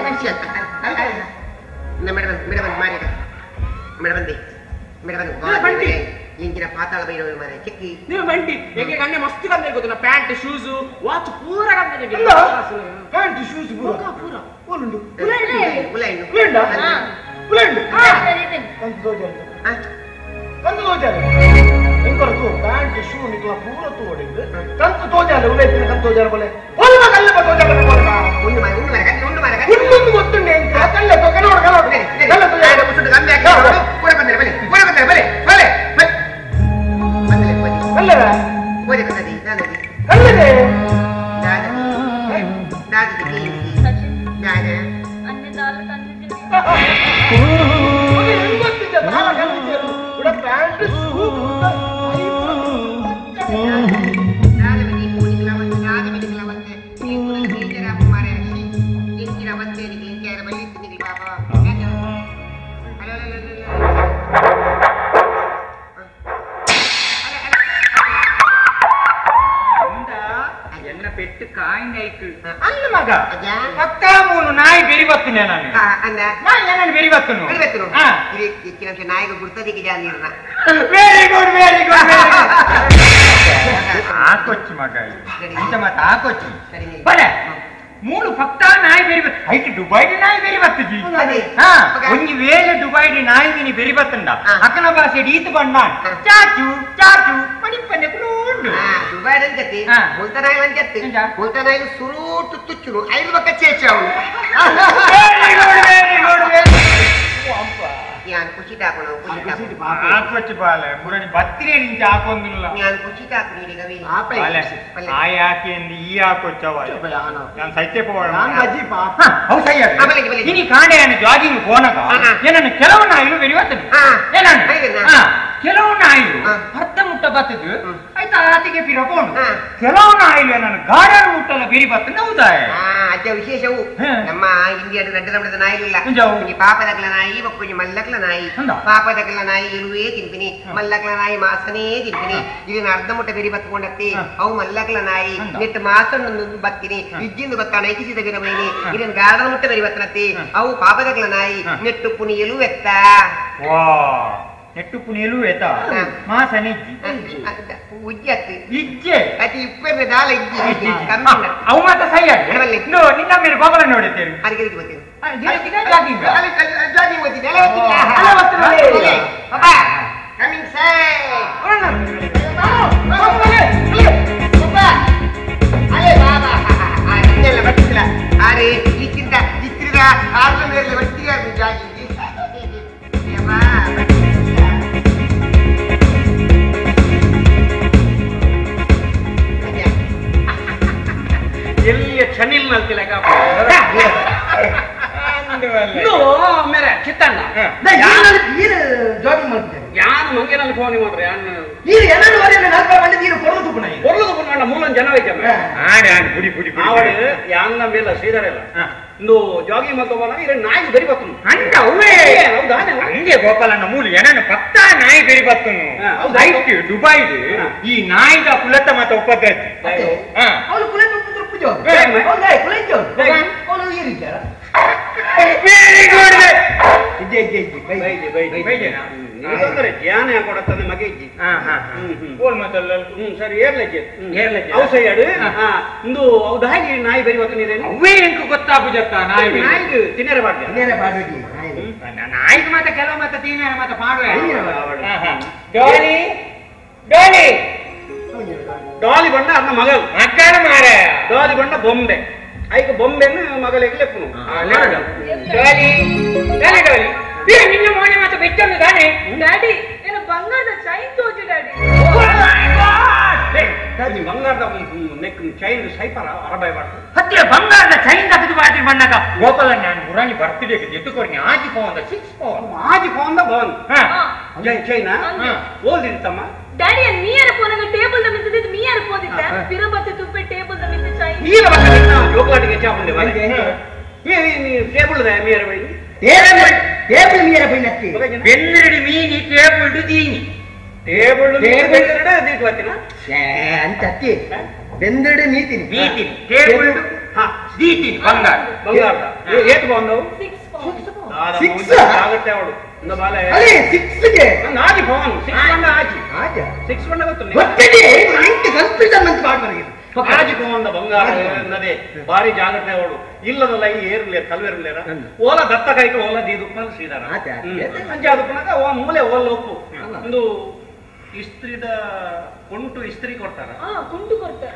ಮೇಡಮ್ ಮೇಡಮ್ ಮಾರಿದ ಮೇಡಮ್ ಮೇಡಮ್ ಇಂಚಿನ ಪಾತಾಳ ಬೈರವ ಮಾರೆ ಚಿಕ್ಕಿ ನೀವು ಬಂಟಿ ಏಕೆ ಗಂಡೆ ಮಸ್ತ್ ಗಂಡೆ ಗೊತ್ತು ಪ್ಯಾಂಟ್ ಶೂಸ್ ವಾಚ್ ಪೂರ ಗಂಡೆ ಪ್ಯಾಂಟ್ ಶೂಸ್ ಪೂರ ಪೂರ ಓಲುಂಡು ಉಲಾಯಿನು ಉಲಾಂಡು ರೀತಿ ಕಂತು ದೋಜಾಲ ಕಂತು ದೋಜಾಲ ಎಂಕೊರತು ಪ್ಯಾಂಟ್ ಶೂ ನಿಕ್ಲ ಪೂರ ತೋಡಿದ್ದು ಕಂತು ದೋಜಾಲ ಉಲಾಯ್ತಿನ ಕಂತು ದೋಜಾಲ ಬೋಲೆ ಓಲ್ಮ ಕಲ್ಲ ತೋಜಾಲ ಬೋಲೆ ಉಂಡು ಮಾರ ಉಂಡು ಮಾರ ಕತ್ತಿ ಉಂಡು ಮಾರ ಇನ್ನೊಂದು ಗೊತ್ತುಂಡೆ ಕಲ್ಲ ಕಲ್ಲ ಕಲ್ಲ ಮುಸುಡು ಕಮ್ಮಿ ಹಾಕಿ ಕೂಡ ಬಂದರೆ ಬಲೆ ಕೂಡ ಬಂದರೆ ಬಲೆ ಬಲೆ ಬಂದರೆ ಬಲೆ ಕಲ್ಲರ ಓದಿ ಕನ್ನಡಿ ನಾನದಿ ಕಲ್ಲದೆ ದಾದದಿ ದಾದದಿ ಕೇಳಿಸಿ ದಾದ अन्य दाल ತಂದಿದ್ದೀನಿ ಗೊತ್ತಿದ್ದ ದಾಲ ಕಲ್ಲಿದ್ದರು ಕೂಡ ಪ್ಯಾಂಟ್ ಸೂಪರ್ ದಾದದಿ ಕೂಡಿಗಳ ಬಂದು ದಾದದಿಗಳ ಬಂದು ಈ ಕೂಡ ಬೇಜರ ಮಾರೆ ಹಸಿ ಎಂಚಿನ ಬಂದೆ ನಿಗೆ ಎಂಚಾರ ಬಲಿ ತಿನ್ನಿ ಬಾಬಾ ಹಲೋ ಎನ್ನ ಪೆಟ್ಟು ಕಾಯಿನೈಕು ಅಲ್ಲ ಮಗ ಪಕ್ಕ ಮೂನು ನಾಯಿ ಬೆರಿಬತ್ತನೆ ನಾನು ಅಂದ ನಾ ಏನನ್ನು ಬೆರಿಬತ್ತನು ಬೆರಿಬತ್ತನು ಹಾ ಇದು ಇಕ್ಕಿನಂತೆ ನಾಯಿಗೆ ಗುರ್ತದಿಕ್ಕೆ ಜಾನಿರ್ನ ವೆರಿ ಗುಡ್ ವೆರಿ ಗುಡ್ ಆಕೊಚ್ಚು ಮಗ ಇಂತ ಮತ್ತೆ ಆಕೊಚ್ಚು ಬಲೆ ಮೂರು ಪಕ್ಕ ನಾಯಿ ಬೆರಿಬತ್ ಐಟ್ ದುಬೈಡಿ ನಾಯಿ ಬೆರಿಬತ್ತಜಿ ಹಾ ಒಂಜಿ ವೇಳೆ ದುಬೈಡಿ ನಾಯಿಗಿನಿ ಬೆರಿಬತ್ತಂಡ ಅಕ್ಕನ ಭಾಷೆ ಈತ ಬಂಡ ಚಾಚು ಚಾಚು ಮಣಿಪ್ಪನ್ನೆ ಕುಲುಂಡು ದುಬೈಡ್ ಅಂಜತ್ತಿ ಮುಲ್ತನಾಯಿ ಅಂಜತ್ತಿ ಮುಲ್ತನಾಯಿ ಸುರೂಟು ತುಚ್ಚುನು ಐದು ಪಕ್ಕ ಚೇಚಾವು very good very good very ഞാൻ കുച്ചിട്ടാക്കണോ ಆಕೊಚ್ಚು ಬಾಲೆ ಮುರಡಿ ಬತ್ತಿರೇ ನಿಂತ ಹಾಕೊಂದಿಲ್ಲ ഞാൻ കുച്ചിട്ടാക്കണി കവി ಆಯ ಹಾಕಿ ಅಂದು ಈ ಹಾಕೊಚ್ಚವ ನಾನು ಸೈತೆ ಪೋಣ ನಾನು ಬಜ್ಜಿ ಪಾಪ ಅವು ಸೈಯ ಇನಿ ಕಾಂಡೆಯನ್ನು ಜಾಗಿಂಗ್ ಹೋನಗ ಏನನ್ನು ಕೆಲವು ನಾಯಿಲು ಬೆರಿವತ್ತದು ಏನನ್ನು ಕೆಲವು ನಾಯಿಲು ಅರ್ಧ ಮುಟ್ಟ ಬತ್ತದು ಆಯ್ತಾ ಆತಿಗೆ ಪಿರಕೊಂಡು ಕೆಲವು ನಾಯಿಲು ಏನನ್ನು ಗಾರ್ಡನ್ ಮುಟ್ಟಲ ಬೆರಿ ಬತ್ತದ ಹೌದಾಯ ಅಜ್ಜ ವಿಶೇಷವು ನಮ್ಮ ಇಂಡಿಯಾದ ದಡ್ಡ ನಮ್ಮದ ನಾಯಿ ಇಲ್ಲ ಈ ಪಾಪದಕಲ ನಾಯಿ ಮಕ್ಕಳು ಮಲ್ಲಕಲ ನಾಯಿ ಪಾಪದಕಲ ನಾಯಿ ಇರುವೇ ತಿಂತೀನಿ ಮಲ್ಲಕಲ ನಾಯಿ ಮಾಸನೇ ತಿಂತೀನಿ ಇದನ್ನ ಅರ್ಧ ಮುಟ್ಟ ಬೆರಿ ಬತ್ಕೊಂಡತ್ತಿ ಅವು ಮಲ್ಲಕಲ ನಾಯಿ ನೆಟ್ಟು ಮಾಸನ್ನು ಬತ್ತೀನಿ ಇಜ್ಜಿಂದು ಗೊತ್ತಾ ನೈಕಿಸಿದ ಗಿರಮೈನಿ ಇದನ್ನ ಗಾರ್ಡನ್ ಮುಟ್ಟ ಬೆರಿ ಬತ್ತನತ್ತಿ ಅವು ಪಾಪದಕಲ ನಾಯಿ ನೆಟ್ಟು ಪುನಿಯಲು ಎತ್ತ ವಾ ನೆಟ್ಟು ಪುನಿಯಲು ಎತ್ತ ಮಾಸನೆಜ್ಜಿ ಉಜ್ಜತ್ತು ಇಜ್ಜೆ ಅತಿ ಇಪ್ಪತ್ತು ದಾಲ ಇಜ್ಜಿ ಕಮ್ಮಿ ಅವು ಮಾತ್ರ ಸೈಯ ನಿನ್ನ ಮೇಲೆ ಗೋಪಾಲ ನೋಡುತ್ತೇವೆ ಅದಕ್ಕೆ ಗೊತ್ತಿಲ್ಲ ಜಾಗಿಂಗ್ ಜಾಗಿಂಗ್ ಓದಿದ್ದೆ ಎಲ್ಲ ಓದಿದ್ದೆ ಪಾಪಾ ಕಮಿಂಗ್ ಸೈಡ್ ಅಲೆ ಬಾಬಾ ಇನ್ನೆಲ್ಲ ಬರ್ತಿಲ್ಲ ಆರೆ ಇಕ್ಕಿಂದ ಇಕ್ಕಿದ ಆರ್ಲ ಮೇಲೆ ಬರ್ತೀಯ ಜಾಗಿಂಗ್ ಎಲ್ಲಿಯ ಚನಿಲ್ ನಲ್ತಿಲ್ಲ ಮೇರೆ ಚಿತ್ತಣ್ಣ ಜಾಗಿಂಗ್ ಮಾಡ್ತೇನೆ ಯಾನು ಮಂಗೇನಲ್ಲಿ ಫೋನ್ ಮಾಡ್ರಿ ಯಾನು ನೀರು ಎರಡು ವರೆಯನ್ನು ನಾಲ್ಕು ಬಂದು ನೀರು ಕೊಡಲು ತುಪ್ಪನ ಕೊರ್ಲದು ಪುಣ್ಣ ಮೂಲನ್ ಜನ ವೈದ್ಯ ಆಡಿ ಆಡಿ ಪುಡಿ ಪುಡಿ ಆವಡೆ ಯಾನ್ನ ಮೇಲೆ ಸೀದರೆಲ್ಲ ಇಂದು ಜಾಗಿಂಗ್ ಮಾಡ್ತವನ ಇರ ನಾಯಿ ಬೆರಿ ಬತ್ತನು ಹಂಗ ಅವೇ ಹೌದಾನೆ ಹಂಗೆ ಗೋಪಾಲಣ್ಣ ಮೂಲ ಏನನ್ನು ಪಕ್ಕ ನಾಯಿ ಬೆರಿ ಬತ್ತನು ಐಟ್ ದುಬೈಡ್ ಈ ನಾಯಿಗ ಕುಲತ ಮತ ಉಪದ್ರತಿ ಅವಳು ಕುಲತ ಉಪದ್ರ ಪೂಜೆ ಕುಲಂಜ ಅವಳು ಏರಿದ್ದಾರ ವೆರಿ ಗುಡ್ ಇಜ್ಜೆ ಇಜ್ಜೆ ಇಜ್ಜೆ ಬೈದೆ ಬೈದೆ ಬೈದೇನಾ ಅಂದ್ರೆ ಜ್ಞಾನ ಕೊಡತ್ತದೆ ಮಗೆ ಇಜ್ಜಿ ಹಾ ಹಾ ಬೋಲ್ ಮತಲ್ಲ ಹ್ಮ್ ಸರಿ ಏರ್ಲಜ್ಜೆ ಏರ್ಲಜ್ಜೆ ಅವು ಸೈಡ್ ಹಾ ಇಂದು ಹೌದ ಹಾಗೆ ನಾಯಿ ಬೆರಿ ಬತ್ತ ನೀರೇನು ಅವೇ ಎಂಕು ಗೊತ್ತಾಗುಜತ್ತ ನಾಯಿ ನಾಯಿಗೆ ತಿನ್ನರೆ ಬಾಡ್ಯ ತಿನ್ನರೆ ಬಾಡ್ಯ ನಾಯಿಗೆ ಮಾತ ಕೆಲವು ಮಾತ ತಿನ್ನರೆ ಮಾತ ಮಾಡುವೆ ಡಾಲಿ ಡಾಲಿ ಡಾಲಿ ಬಂಡ ಅನ್ನ ಮಗಳು ಮಕ್ಕಳ ಮಾರೆ ಡಾಲಿ ಬಂಡ ಬೊಂಬೆ ಐಕ ಬೊಂಬೆನ್ನು ಮಗಳಿಗೆ ಲೆಪ್ಪನು ಡಾಲಿ ಡಾಲಿ ಡಾಲಿ ನಿನ್ನ ಮೋನೆ ಮಾತ ಬೆಚ್ಚನ್ನು ತಾನೆ ಡ್ಯಾಡಿ ಏನು ಬಂಗಾರದ ಚೈನ್ ತೋಜಿ ಡ್ಯಾಡಿ ಬಂಗಾರದ ನೆಕ್ ಚೈನ್ ಸೈಪರ ಅರಬಾಯಿ ಮಾಡ್ತಾರೆ ಹತ್ತಿರ ಬಂಗಾರದ ಚೈನ್ ತಗದು ಬಾಟಿ ಬಂದಾಗ ಗೋಪಾಲ ನಾನು ಮುರಾಣಿ ಬರ್ತಿದೆ ಎತ್ತುಕೊಡಿ ಆಜಿ ಪವನ್ ಸಿಕ್ಸ್ ಪವನ್ ಆಜಿ ಪವನ್ ಭವನ್ ಚೈನಾ ಓಲ್ದಿರ್ತಮ್ಮ ಡ್ಯಾಡಿ ನೀರ ಫೋನಾಗ ಟೇಬಲ್ ದ ಮಿತ್ತಿದ್ದು ನೀರ ಫೋದಿತ್ತ ಪಿರಬತ್ತೆ ತುಪ್ಪೆ ಟೇಬಲ್ ದ ಮಿತ್ತ ಚೈನ್ ನೀರ ಬರ್ತದೆ ಲೋಕಲಾಟಿಗೆ ಚಾಪುಂದೆ ಬಲೆ ಈ ಟೇಬಲ್ ದ ಮೀರ ಬೈ ಟೇಬಲ್ ಟೇಬಲ್ ಮೀರ ಬೈ ನತ್ತಿ ಬೆನ್ನಡಿ ಮೀನಿ ಟೇಬಲ್ ದೀನಿ ಟೇಬಲ್ ಟೇಬಲ್ ದೀಟ್ ಬರ್ತೀನಾ ಅಂತತ್ತಿ ಬೆಂದಡೆ ಮೀತಿನಿ ಮೀತಿನಿ ಟೇಬಲ್ ಹಾ ದೀತಿನಿ ಬಂಗಾರ ಬಂಗಾರ ಏಟ್ ಬಂದವು ಸಿಕ್ಸ್ ಆಗುತ್ತೆ ಅವಳು ಇಂದ ಬಾಲೆ ಅರೆ ಸಿಕ್ಸ್ ಗೆ ನಾಜಿ ಫೋನ್ ಸಿಕ್ಸ್ ಬಂಡ ಆಜಿ ಆಜಿ ಸಿಕ್ಸ್ ಬಂಡ ಗೊತ್ತು ಗೊತ್ತಿದೆ ಇಂತ ಕನ್ಫ್ಯೂಷನ್ ಅಂತ ಮಾಡ್ಬಾರ್ದು ಆಜಿ ಫೋನ್ ಬಂಗಾರ ನದೆ ಬಾರಿ ಜಾಗ್ರತೆ ಅವಳು ಇಲ್ಲದಲ್ಲ ಈ ಏರ್ಲೆ ತಲ್ವೇರ್ಲೇರ ಓಲ ದತ್ತ ಕೈಕ ಓಲ ದೀದುಪ್ಪನ ಸೀದಾರ ಅಂಚೆ ಅದಪ್ಪನಾಗ ಓ ಮೂಲೆ ಓಲ ಒಪ್ಪು ಒಂದು ಇಸ್ತ್ರಿದ ಕೊಂಟು ಇಸ್ತ್ರಿ ಕೊಡ್ತಾರ ಕುಂಟು ಕೊಡ್ತಾರೆ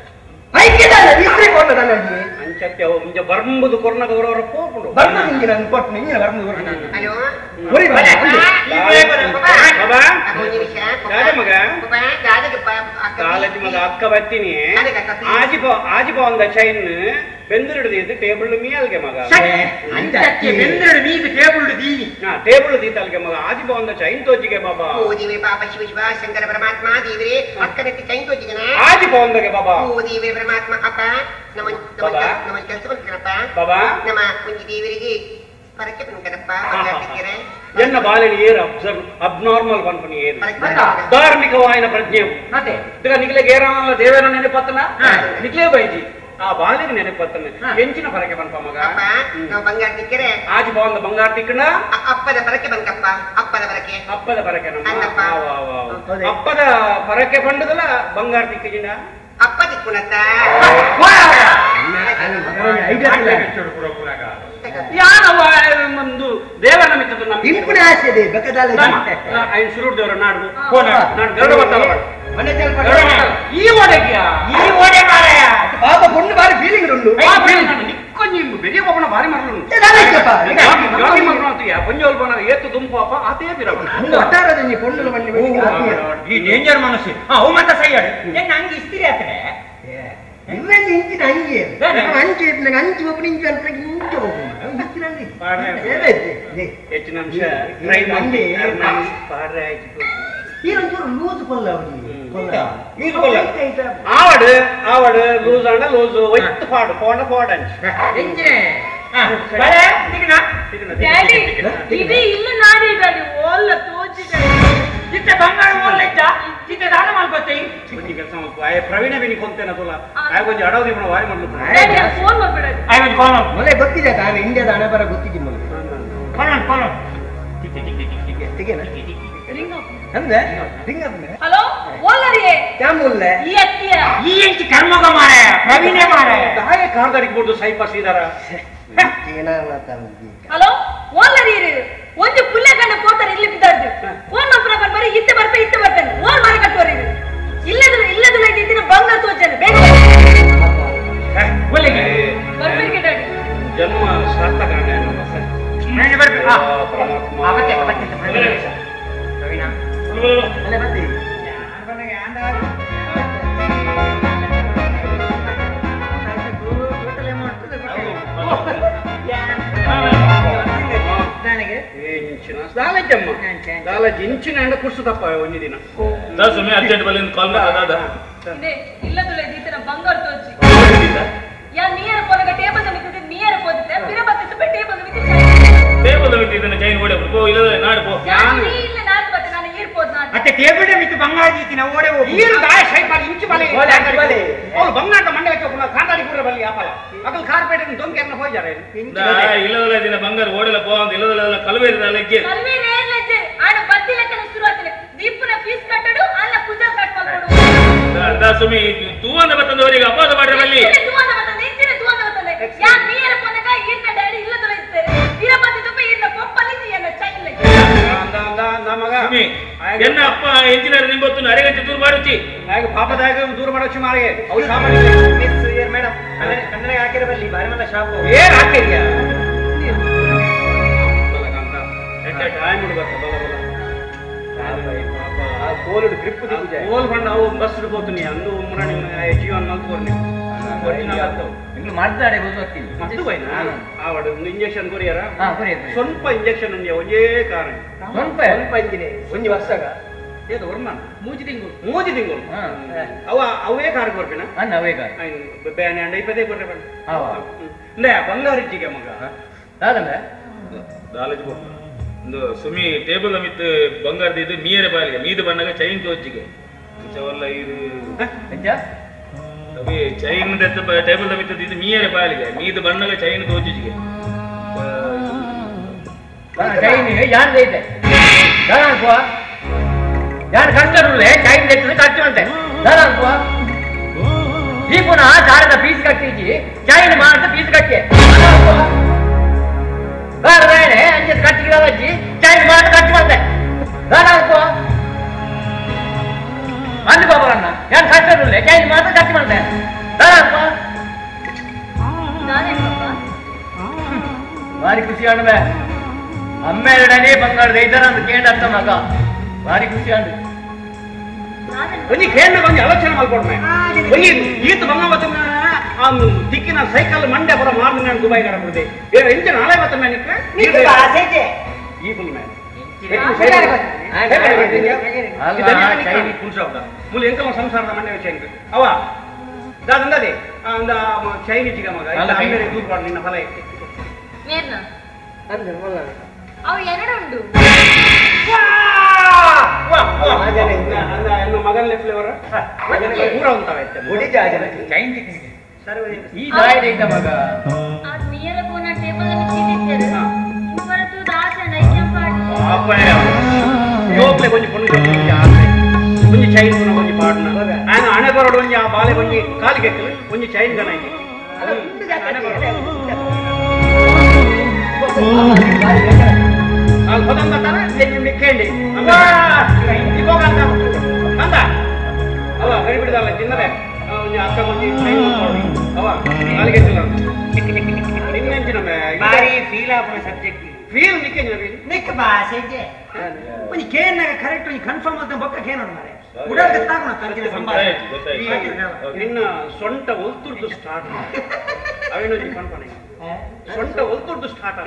ಅಂಚತ್ತೆ ಅವು ಮುಂಜೆ ಬರ್ಂಬುದು ಕೊರ್ನ ಗೌರವರ ಪೋಪುಡು ಬರ್ಮ ಹಿಂಗೆ ನಾನು ಕೊಟ್ಟು ಹಿಂಗೆ ಬರ್ಮ Halo. Beri Bapak. Baba. Aku ini bisa. Ada maga. Bapak, ada ke Pak. College ಮಗ ಅಕ್ಕ ಬರ್ತೀನಿ ಆಜಿ ಬಾ ಆಜಿ ಬಾ ಒಂದ ಚೈನ್ ಬೆಂದಿರಡು ಇದು ಟೇಬಲ್ ಮೀಯಲ್ಗೆ ಮಗ ಅಂಚಕ್ಕೆ ಬೆಂದಿರಡು ಮೀದು ಟೇಬಲ್ ದೀನಿ ಹಾ ಟೇಬಲ್ ದೀತಲ್ಗೆ ಮಗ ಆಜಿ ಬಾ ಒಂದ ಚೈನ್ ತೋಜಿಗೆ ಬಾಬಾ ಓ ದೇವಿ ಪಾಪ ಶಿವ ಶಿವ ಶಂಕರ ಪರಮಾತ್ಮ ದೇವಿ ಅಕ್ಕನಕ್ಕೆ ಚೈನ್ ತೋಜಿಗೆನ ಆಜಿ ಬಾ ಒಂದಗೆ ಬಾಬಾ ಓ ದೇವಿ ಪರಮಾತ್ಮ ಅಪ್ಪ ನಮ್ಮ ನಮ್ಮ ನಮ್ಮ ಕೆಲಸ ಮಾಡ್ತೀರಪ್ಪ ಬಾಬಾ ನಮ್ಮ ಮುಂಜಿ ದೇವರಿಗೆ ಪರಕ್ಕೆ ಬಂಕರಪ್ಪ ಬಂಗಾಟಿಕೆರೆ ಎನ್ನ ಬಾಲೆನಿ ಏರ್ ಅಬ್ಸರ್ವ್ ಅಬ್ನಾರ್ಮಲ್ ಕಂಪನಿ ಏರ್ ಧಾರ್ಮಿಕವಾಯಿನ ಪ್ರಜ್ಞೆ ಅದೇ ಈಗ ನಿಗಲೆ ಗೇರಾನಲ್ಲ ದೇವರ ನೆನಪತ್ತನ ನಿಗಲೇ ಬೈಜಿ ಆ ಬಾಲಿಗೆ ನೆನಪತ್ತನ ಹೆಂಚಿನ ಪರಕ್ಕೆ ಬಂಪ ಮಗ ಅಪ್ಪ ನಾವು ಬಂಗಾಟಿಕೆರೆ ಆಜಿ ಬಾ ಒಂದ ಬಂಗಾರ ತಿಕ್ಕಣ ಅಪ್ಪದ ಪರಕ್ಕೆ ಬಂಕಪ್ಪ ಅಪ್ಪದ ಪರಕ್ಕೆ ಅಪ್ಪದ ಪರಕ್ಕೆ ನಮ್ಮ ಅಪ್ಪದ ಪರಕ್ಕೆ ಬಂಡದಲ್ಲ ಬಂಗಾರ ತಿಕ್ಕಜಿನ ಅಪ್ಪ ತಿಕ್ಕುಣತ್ತ ಯಾರವ ಒಂದು ದೇವರ ಮಿತ್ತದ ನಮ್ಗೆ ಇಂಪುಣ ಆಸೆ ಇದೆ ಬೇಕಾದಲ್ಲ ಐನ್ ಸುರುಡ್ ದೇವರ ನಾಡ್ದು ನಾಡ್ ಗರುಡ ಬತ್ತಲ್ಲ ಮನೆ ಜಲ್ಪ ಈ ಓಡೆಗ್ಯಾ ಈ ಓಡೆ ಮಾರಾಯ ಪಾಪ பொண்ணு ಬಾರಿ ಫೀಲಿಂಗ್ ಉಂಟು ಆ ಫೀಲಿಂಗ್ ನಿಕ್ಕೊಂಜಿ ಬೆರಿಯ ಪಾಪನ ಬಾರಿ ಮರಲು ಏನಾಯ್ತಪ್ಪ ಯೋಗಿ ಮರನು ಅಂತೀಯ ಪಂಜೋಲ್ ಬನ ಏತು ದುಂಪಾಪ ಆತೇ ಬಿರವ ಒಂದು ಒಟ್ಟಾರದ ನೀ ಪೊಣ್ಣು ಬನ್ನಿ ಈ ಡೇಂಜರ್ ಮನಸ್ಸು ಅವು ಮತ್ತೆ ಸೈಯಾಡು ಏನ್ ನಂಗೆ ಇಸ್ತಿರಿ ಆತರೆ ಇವೆಲ್ಲ ಇಂಚಿನ ಹಂಗೆ ಅಂಚು ನಂಗೆ ಅಂಚು ಒಬ್ಬರು ಇಂಚು ಅಂತ ಇಂಚು ಹೋಗುದು ಇಸ್ತಿರಂಗೆ ಹೆಚ್ಚಿನ ಅಂಶ ಟ್ರೈ ಮಾಡಿ ಪಾಡ್ರೆ ಆಯ್ತು ಈರೊಂಚೂರು ಲೂಸ್ ಕೊಲ್ಲ ಅವನಿಗೆ ಆವಡು ಆವಡು ಲೂಸ್ ಅಣ್ಣ ಲೂಸ್ ಒಯ್ತು ಪಾಡು ಪೋಂಡ ಪೋಡಂಚ್ ಡ್ಯಾಡಿ ಇದು ಇಲ್ಲ ನಾಡಿ ಡ್ಯಾಡಿ ಓಲ್ಲ ತೋಚಿದೆ ಚಿತ್ತ ಬಂಗಾರ ಓಲ್ಲ ಇದ್ದ ಚಿತ್ತ ದಾನ ಮಾಡ್ಕೊತ್ತೆ ಒಂಜಿ ಕೆಲಸ ಮಾಡ್ಕೊ ಆಯ ಪ್ರವೀಣ ಬಿನಿ ಕೊಂತೇನ ತುಲ ಆಯ ಒಂಜಿ ಅಡೋದಿ ಬಣ ವಾರಿ ಮಾಡ್ಲು ಡ್ಯಾಡಿ ಫೋನ್ ಮಾಡ್ಬೇಡ ಐ ವಿಲ್ ಕಾಲ್ ಮೊಲೆ ಗೊತ್ತಿದೆ ತಾನು ಇಂಡಿಯಾದ ಹಣ ಬರ ಗೊತ್ತಿದೆ ಮೊಲೆ ಕಾಲ್ ಕಾಲ್ ರಿಂಗ್ ಆಫ್ ಅಂದ್ರೆ ರಿಂಗ್ ಅಂದ್ರೆ ಹಲೋ ಓಲ್ಲರಿಯೇ ಕ್ಯಾ ಮುಲ್ಲೆ ಈ ಅತ್ತಿಯ ಈ ಎಂಚಿ ಕರ್ಮಗ ಮಾರೆ ಪ್ರವೀಣೆ ಮಾರೆ ಹಾಯ ಕಾರ್ದಡಿಕ್ಬೋದು ಸೈಪ ಸೀದಾರ ಹಲೋ ಓಲ್ಲರಿಯೇ ಒಂದು ಪುಲ್ಲೆ ಗಂಡ ಕೋತರ ಇಲ್ಲಿ ಬಿದ್ದಾರ್ದು ಫೋನ್ ನಂಬರ್ ಬರ್ಬರಿ ಇತ್ತೆ ಬರ್ತಾ ಇತ್ತೆ ಬರ್ತಾನೆ ಓರ್ ಮಾರಿ ಕಟ್ಟೋರಿ ಇಲ್ಲದ ಇಲ್ಲದ ಇದ್ದಿನ ಬಂಗಾರ ತೋಚನೆ ಬೇಗ ಒಳ್ಳೆಗೆ ಬರ್ಬೇಕು ಡ್ಯಾಡಿ ಜನ್ಮ ಸಾರ್ಥಕ ನನಗೆ ಬರ್ಬೇಕು ಪರಮಾತ್ಮ ಅವತ್ತೆ ಅವತ್ತೆ ಪ್ರವೀಣ ಅಲ್ಲೇ ಬಂದಿ ನನಗೆ ದಾಲಜ್ಜಮ್ಮ ದಾಲಜ್ಜಿ ಇಂಚಿನ ಎಂಡ ಕುರ್ಸುದಪ್ಪ ಒಂಜಿ ದಿನ ಸುಮ್ಮನೆ ಅರ್ಜೆಂಟ್ ಬಲ್ಲಿ ಕಾಲ್ ಮಾಡದ ಇದೆ ಇಲ್ಲದ ಇದ್ದಿನ ಬಂಗಾರ ತೋಚಿ ಯಾ ನೀರ ಪೊಲಗ ಟೇಬಲ್ ಮಿಕ್ಕಿದೆ ನೀರ ಪೋದಿತೆ ಬಿರ ಬತ್ತಿತ್ತು ಟೇಬಲ್ ಮಿಕ್ಕಿದೆ ಟೇಬಲ್ ಮಿಕ್ಕಿದೆ ಚೈನ್ ಓಡೆ ಪೋ ಇಲ್ಲ ನಾಡು ಪೋ ನಾನು ಇಲ್ಲ ನಾನು ಬತ್ತೆ ನಾನು ಈರ್ ಪೋದ್ ನಾನು ಅತ್ತೆ ಟೇಬಲ್ ಮಿತ್ತು ಬಂಗಾರ ಜೀತಿನ ಓಡೆ ಹೋಗಿ ಈರು ದಾಯ ಸೈಪ ಇಂಚು ಬಲೆ ಓಲೆ ಅಂಚು ಬಲೆ. ಅವ್ರು ಬಂಗಾರದ ಮಂಡಲಕ್ಕೆ ಪುನಃ ಕಾಂತಾಡಿ ಕೂರ ಬಲ್ಲಿ ಆಪಲ ಅಕಲ್ ಕಾರ್ಪೇಟೆ ದೊಂಕೆನ್ನ ಹೋಯ್ಜಾರೆ ಇಲ್ಲದಲ್ಲ ದಿನ ಬಂಗಾರ ಓಡೆಲ್ಲ ಪೋ ಅಂತ ಇಲ್ಲದಲ್ಲ ಕಲವೇರಿದಲ್ಲ ಇಕ್ಕೆ ಕಲ್ವೆ ನೇರ್ಲೆಜ್ಜೆ ಆನ ಬತ್ತಿ ಲೆಕ್ಕನ ಶುರು ಆತಲೆ ದೀಪನ ಫೀಸ್ ಕಟ್ಟಡು ಅಲ್ಲ ಪೂಜಾ ಕಟ್ಕೊಂಡು ದಾ ಸುಮಿ ತೂವಂದ ಬತ್ತಂದವರಿಗೆ ಅಪವಾದ ಮಾಡ್ರೆ ಬಲ್ಲಿ ತೂವಂದ ಬತ್ತಂದೆ ಇಂಚಿನ ತೂವಂದ ಬತ್ತಂದೆ ಯಾ ನೀರ ಪೊನಗ ಈರ್ನ ಡ್ಯಾಡಿ ಇಲ್ಲದಲ್ಲ ಇರ್ತಾರೆ ಬಿರ ಬತ್ತಿತ್ತು ಈರ್ನ ಪೊಪ್ಪಲ್ಲಿ ಏನ ಚೈನ್ ಲೆಕ್ಕ ಅಂದ ಅಂದ ನಮಗ ಸುಮಿ ಎನ್ನ ಅಪ್ಪ ಎಂಜಿನಿಯರ್ ನಿಂಗೆ ಗೊತ್ತು ಅರೆಗಂಟೆ ದೂರ ಮಾಡುಚ್ಚಿ ಹಾಗೆ ಪಾಪದಾಗ ದೂರ ಮಾಡೋಚಿ ಮಾರಿಗೆ ಅವು ಶಾಪ ಮೇಡಮ್ ಕನ್ನಡ ಹಾಕಿರ ಬಲ್ಲಿ ಬಾರಿ ಮಲ್ಲ ಶಾಪ್ ಏನ್ ಹಾಕಿದ್ಯಾ ಟೈಮ್ ಹುಡುಗತ್ತ ಬಲ ಬಲ ಕೋಲ್ ಗ್ರಿಪ್ ದಿಕ್ಕುಜೆ ಕೋಲ್ ಬಣ್ಣ ಅವು ಬಸ್ ಹೋಗ್ತೀನಿ ಅಂದು ಉಮ್ರ ನಿಮ್ಮ ಜೀವನ ನಲ್ತ್ಕೊರ್ನಿ ಇಂಗ್ಲು ಮಾಡ್ತಾರೆ ಗೊತ್ತಾಗ್ತಿಲ್ಲ ಮದ್ದು ಬೈನಾ ಆವಡ ಒಂದು ಇಂಜೆಕ್ಷನ್ ಕೊರಿಯಾರ ಹಾ ಕೊರಿ ಸ್ವಲ್ಪ ಇಂಜೆಕ್ಷನ್ ಉಂಡೆ ಒಂದೇ ಕಾರಣ ಸ್ವಲ್ಪ ಸ್ವಲ್ಪ ಇಂಜಿನೆ ಒಂದು ವರ್ಷಗ ಏದು ವರ್ಮ ಮೂಜಿ ತಿಂಗಳು ಮೂಜಿ ತಿಂಗಳು ಹಾ ಅವ ಅವೇ ಕಾರ್ ಕೊರ್ಪಿನ ಅನ್ನ ಅವೇಗ ಬ್ಯಾನೆ ಅಂಡ ಇಪ್ಪದೇ ಕೊರ್ರೆ ಬಣ್ಣ ಹಾ ಲೇ ಬಂಗಾರ ಇಜ್ಜಿಗೆ ಮಗ ದಾದಂಗ ದಾಲಜ್ ಕೊಟ್ಟು ಒಂದು ಸುಮಿ ಟೇಬಲ್ ಮಿತ್ ಬಂಗಾರದ ಇದು ಮೀಯರ ಬಾಲಿಗೆ ಮೀದು ಬಣ್ಣಗ ಚೈನ್ ತೋಚಿಗೆ ಇಂಚವಲ್ಲ ಇದು ಎಂಚ ಅವಿ ಚೈನ್ ಟೇಬಲ್ ಮಿತ್ ಇದು ಮೀಯರ ಬಾಲಿಗೆ ಮೀದು ಬಣ್ಣಗ ಚೈನ್ ತೋಚಿಗೆ ಚೈನ್ ಯಾನ್ ಐತೆ ದಾನ ಪೋ ಯಾನ್ ಕಷ್ಟರುಳ್ಳೆ ಚೈನ್ ಲೆಕ್ಕ ಖರ್ಚು ಅಂತೆ ದಾನ ಪೋ ಈ ಪುನಃ ದಾರದ ಪೀಸ್ ಕಟ್ಟಿಜಿ ಚೈನ್ ಮಾಡ್ತಾ ಪೀಸ್ ಕಟ್ಟೆ ಬೇರೆ ಅಂಚೆ ಕಟ್ಟಿಗೆ ಬಜ್ಜಿ ಚೈನ್ ಮಾಡಿ ಖರ್ಚು ಮಾಡ್ತೆ ದಾನ ಪೋ ಅಂದು ಬಾಬರನ್ನ ಯಾನ್ ಕಷ್ಟರುಳ್ಳೆ ಚೈನ್ ಮಾಡ್ತಾ ಖರ್ಚು ಮಾಡ್ತೆ ದಾನ ಅಣ್ಣ ಅಮ್ಮೆರಡನೇ ಬಂಗಾರ ರೈತರ ಅಂತ ಕೇಂದ್ರ ಅರ್ಥ ಮಗ ಭಾರಿ ಖುಷಿ ಅಂಡ್ ಒಂಜಿ ಕೇಂದ್ರ ಒಂಜಿ ಆಲೋಚನೆ ಮಲ್ಕೊಡ್ಮೆ ಒಂಜಿ ಈತ ಬಂಗ ಮತ್ತ ದಿಕ್ಕಿನ ಸೈಕಲ್ ಮಂಡೆ ಬರ ಮಾರ್ನ ನಾನು ದುಬೈ ಕಡಬಿಡ್ದೆ ಏ ಎಂಚ ನಾಳೆ ಮತ್ತ ಮ್ಯಾನಿಕ್ ನಿಕ್ ಬಾಸೆಜೆ ಈ ಫುಲ್ ಮ್ಯಾನ್ ಮೂಲ ಎಂಕಲ ಸಂಸಾರದ ಮಂಡೆ ವಿಷಯ ಅವ ದಾದಂದದೆ ಅಂದ ಚೈನೀಜಿಗ ಮಗ ಅಮೇರಿಕ ದೂರ ಪಾಡು ನಿನ್ನ ಫಲ ಐತಿ ಮೇರ್ನ ಅವು ಎರಡುಂಡು ಮಗನ ಲೆಫ್ಲೇವರ ಪೂರ ಉಂಟಾವೆ ಈ ದಾಯ ರೈತ ಮಗ ಅದು ನೀರ ಕೋನ ಟೇಬಲ್ ಅಲ್ಲಿ ಚೀಟಿದ್ದಾರೆ ಇವರತು ದಾಸ ನೈಕ್ಯಂ ಪಾಡಿ ಜೋಕ್ಲೆ ಕೊಂಚ ಪೊಣ್ಣು ಜೋಕ್ಲೆ ಆಸೆ ಒಂಜಿ ಚೈನ್ ಪುನ ಒಂಜಿ ಪಾಡ್ನ ನಾನು ಹಣೆ ಬರೋಡು ಒಂಜಿ ಆ ಬಾಲೆ ಒಂಜಿ ಕಾಲಿಗೆ ಎಕ್ಕಲು ಒಂಜಿ ಚೈನ್ ಗನ ಇದೆ ಅಲ್ಲಿ ಹೊದಂಗ ತರ ನಿಮಗೆ ಕೇಳಿ ಅಂದ ಅವ ಗಡಿ ಬಿಡದಲ್ಲ ಚಿನ್ನದೆ ಒಂಜಿ ಅಕ್ಕ ಒಂಜಿ ಚೈನ್ ನೋಡಿ ಅವ ಕಾಲಿಗೆ ಎಕ್ಕಲು ಇನ್ನೆಂಚಿನ ಬಾರಿ ಫೀಲ್ ಆಪುನ ಸಬ್ಜೆಕ್ಟ್ ಫೀಲ್ ನಿಕ್ಕೆಂಜಿನ ಫೀಲ್ ನಿಕ್ ಬಾಸೆಜೆ ಒಂಜಿ ಕೇನ್ನಾಗ ಕರೆಕ್ಟ್ ಒಂಜಿ ಕನ್ಫರ್ಮ್ ಅಂತ ಬೊಕ್ಕ ಕೇನೋಡು ಮಾರೆ ಉಡಲ್ ಗೊತ್ತಾಗೋಣ ತರ್ಕಿನ ಸಂಭಾಷಣೆ ನಿನ್ನ ಸೊಂಟ ಒಲ್ತುರ್ದು ಸ್ಟಾರ್ಟ್ ಅವೇನೋ ಕನ್ಫರ್ಮ್ ಸೊಂಟ ಒಲ್ತುರ್ದು ಸ್ಟಾರ್ಟ್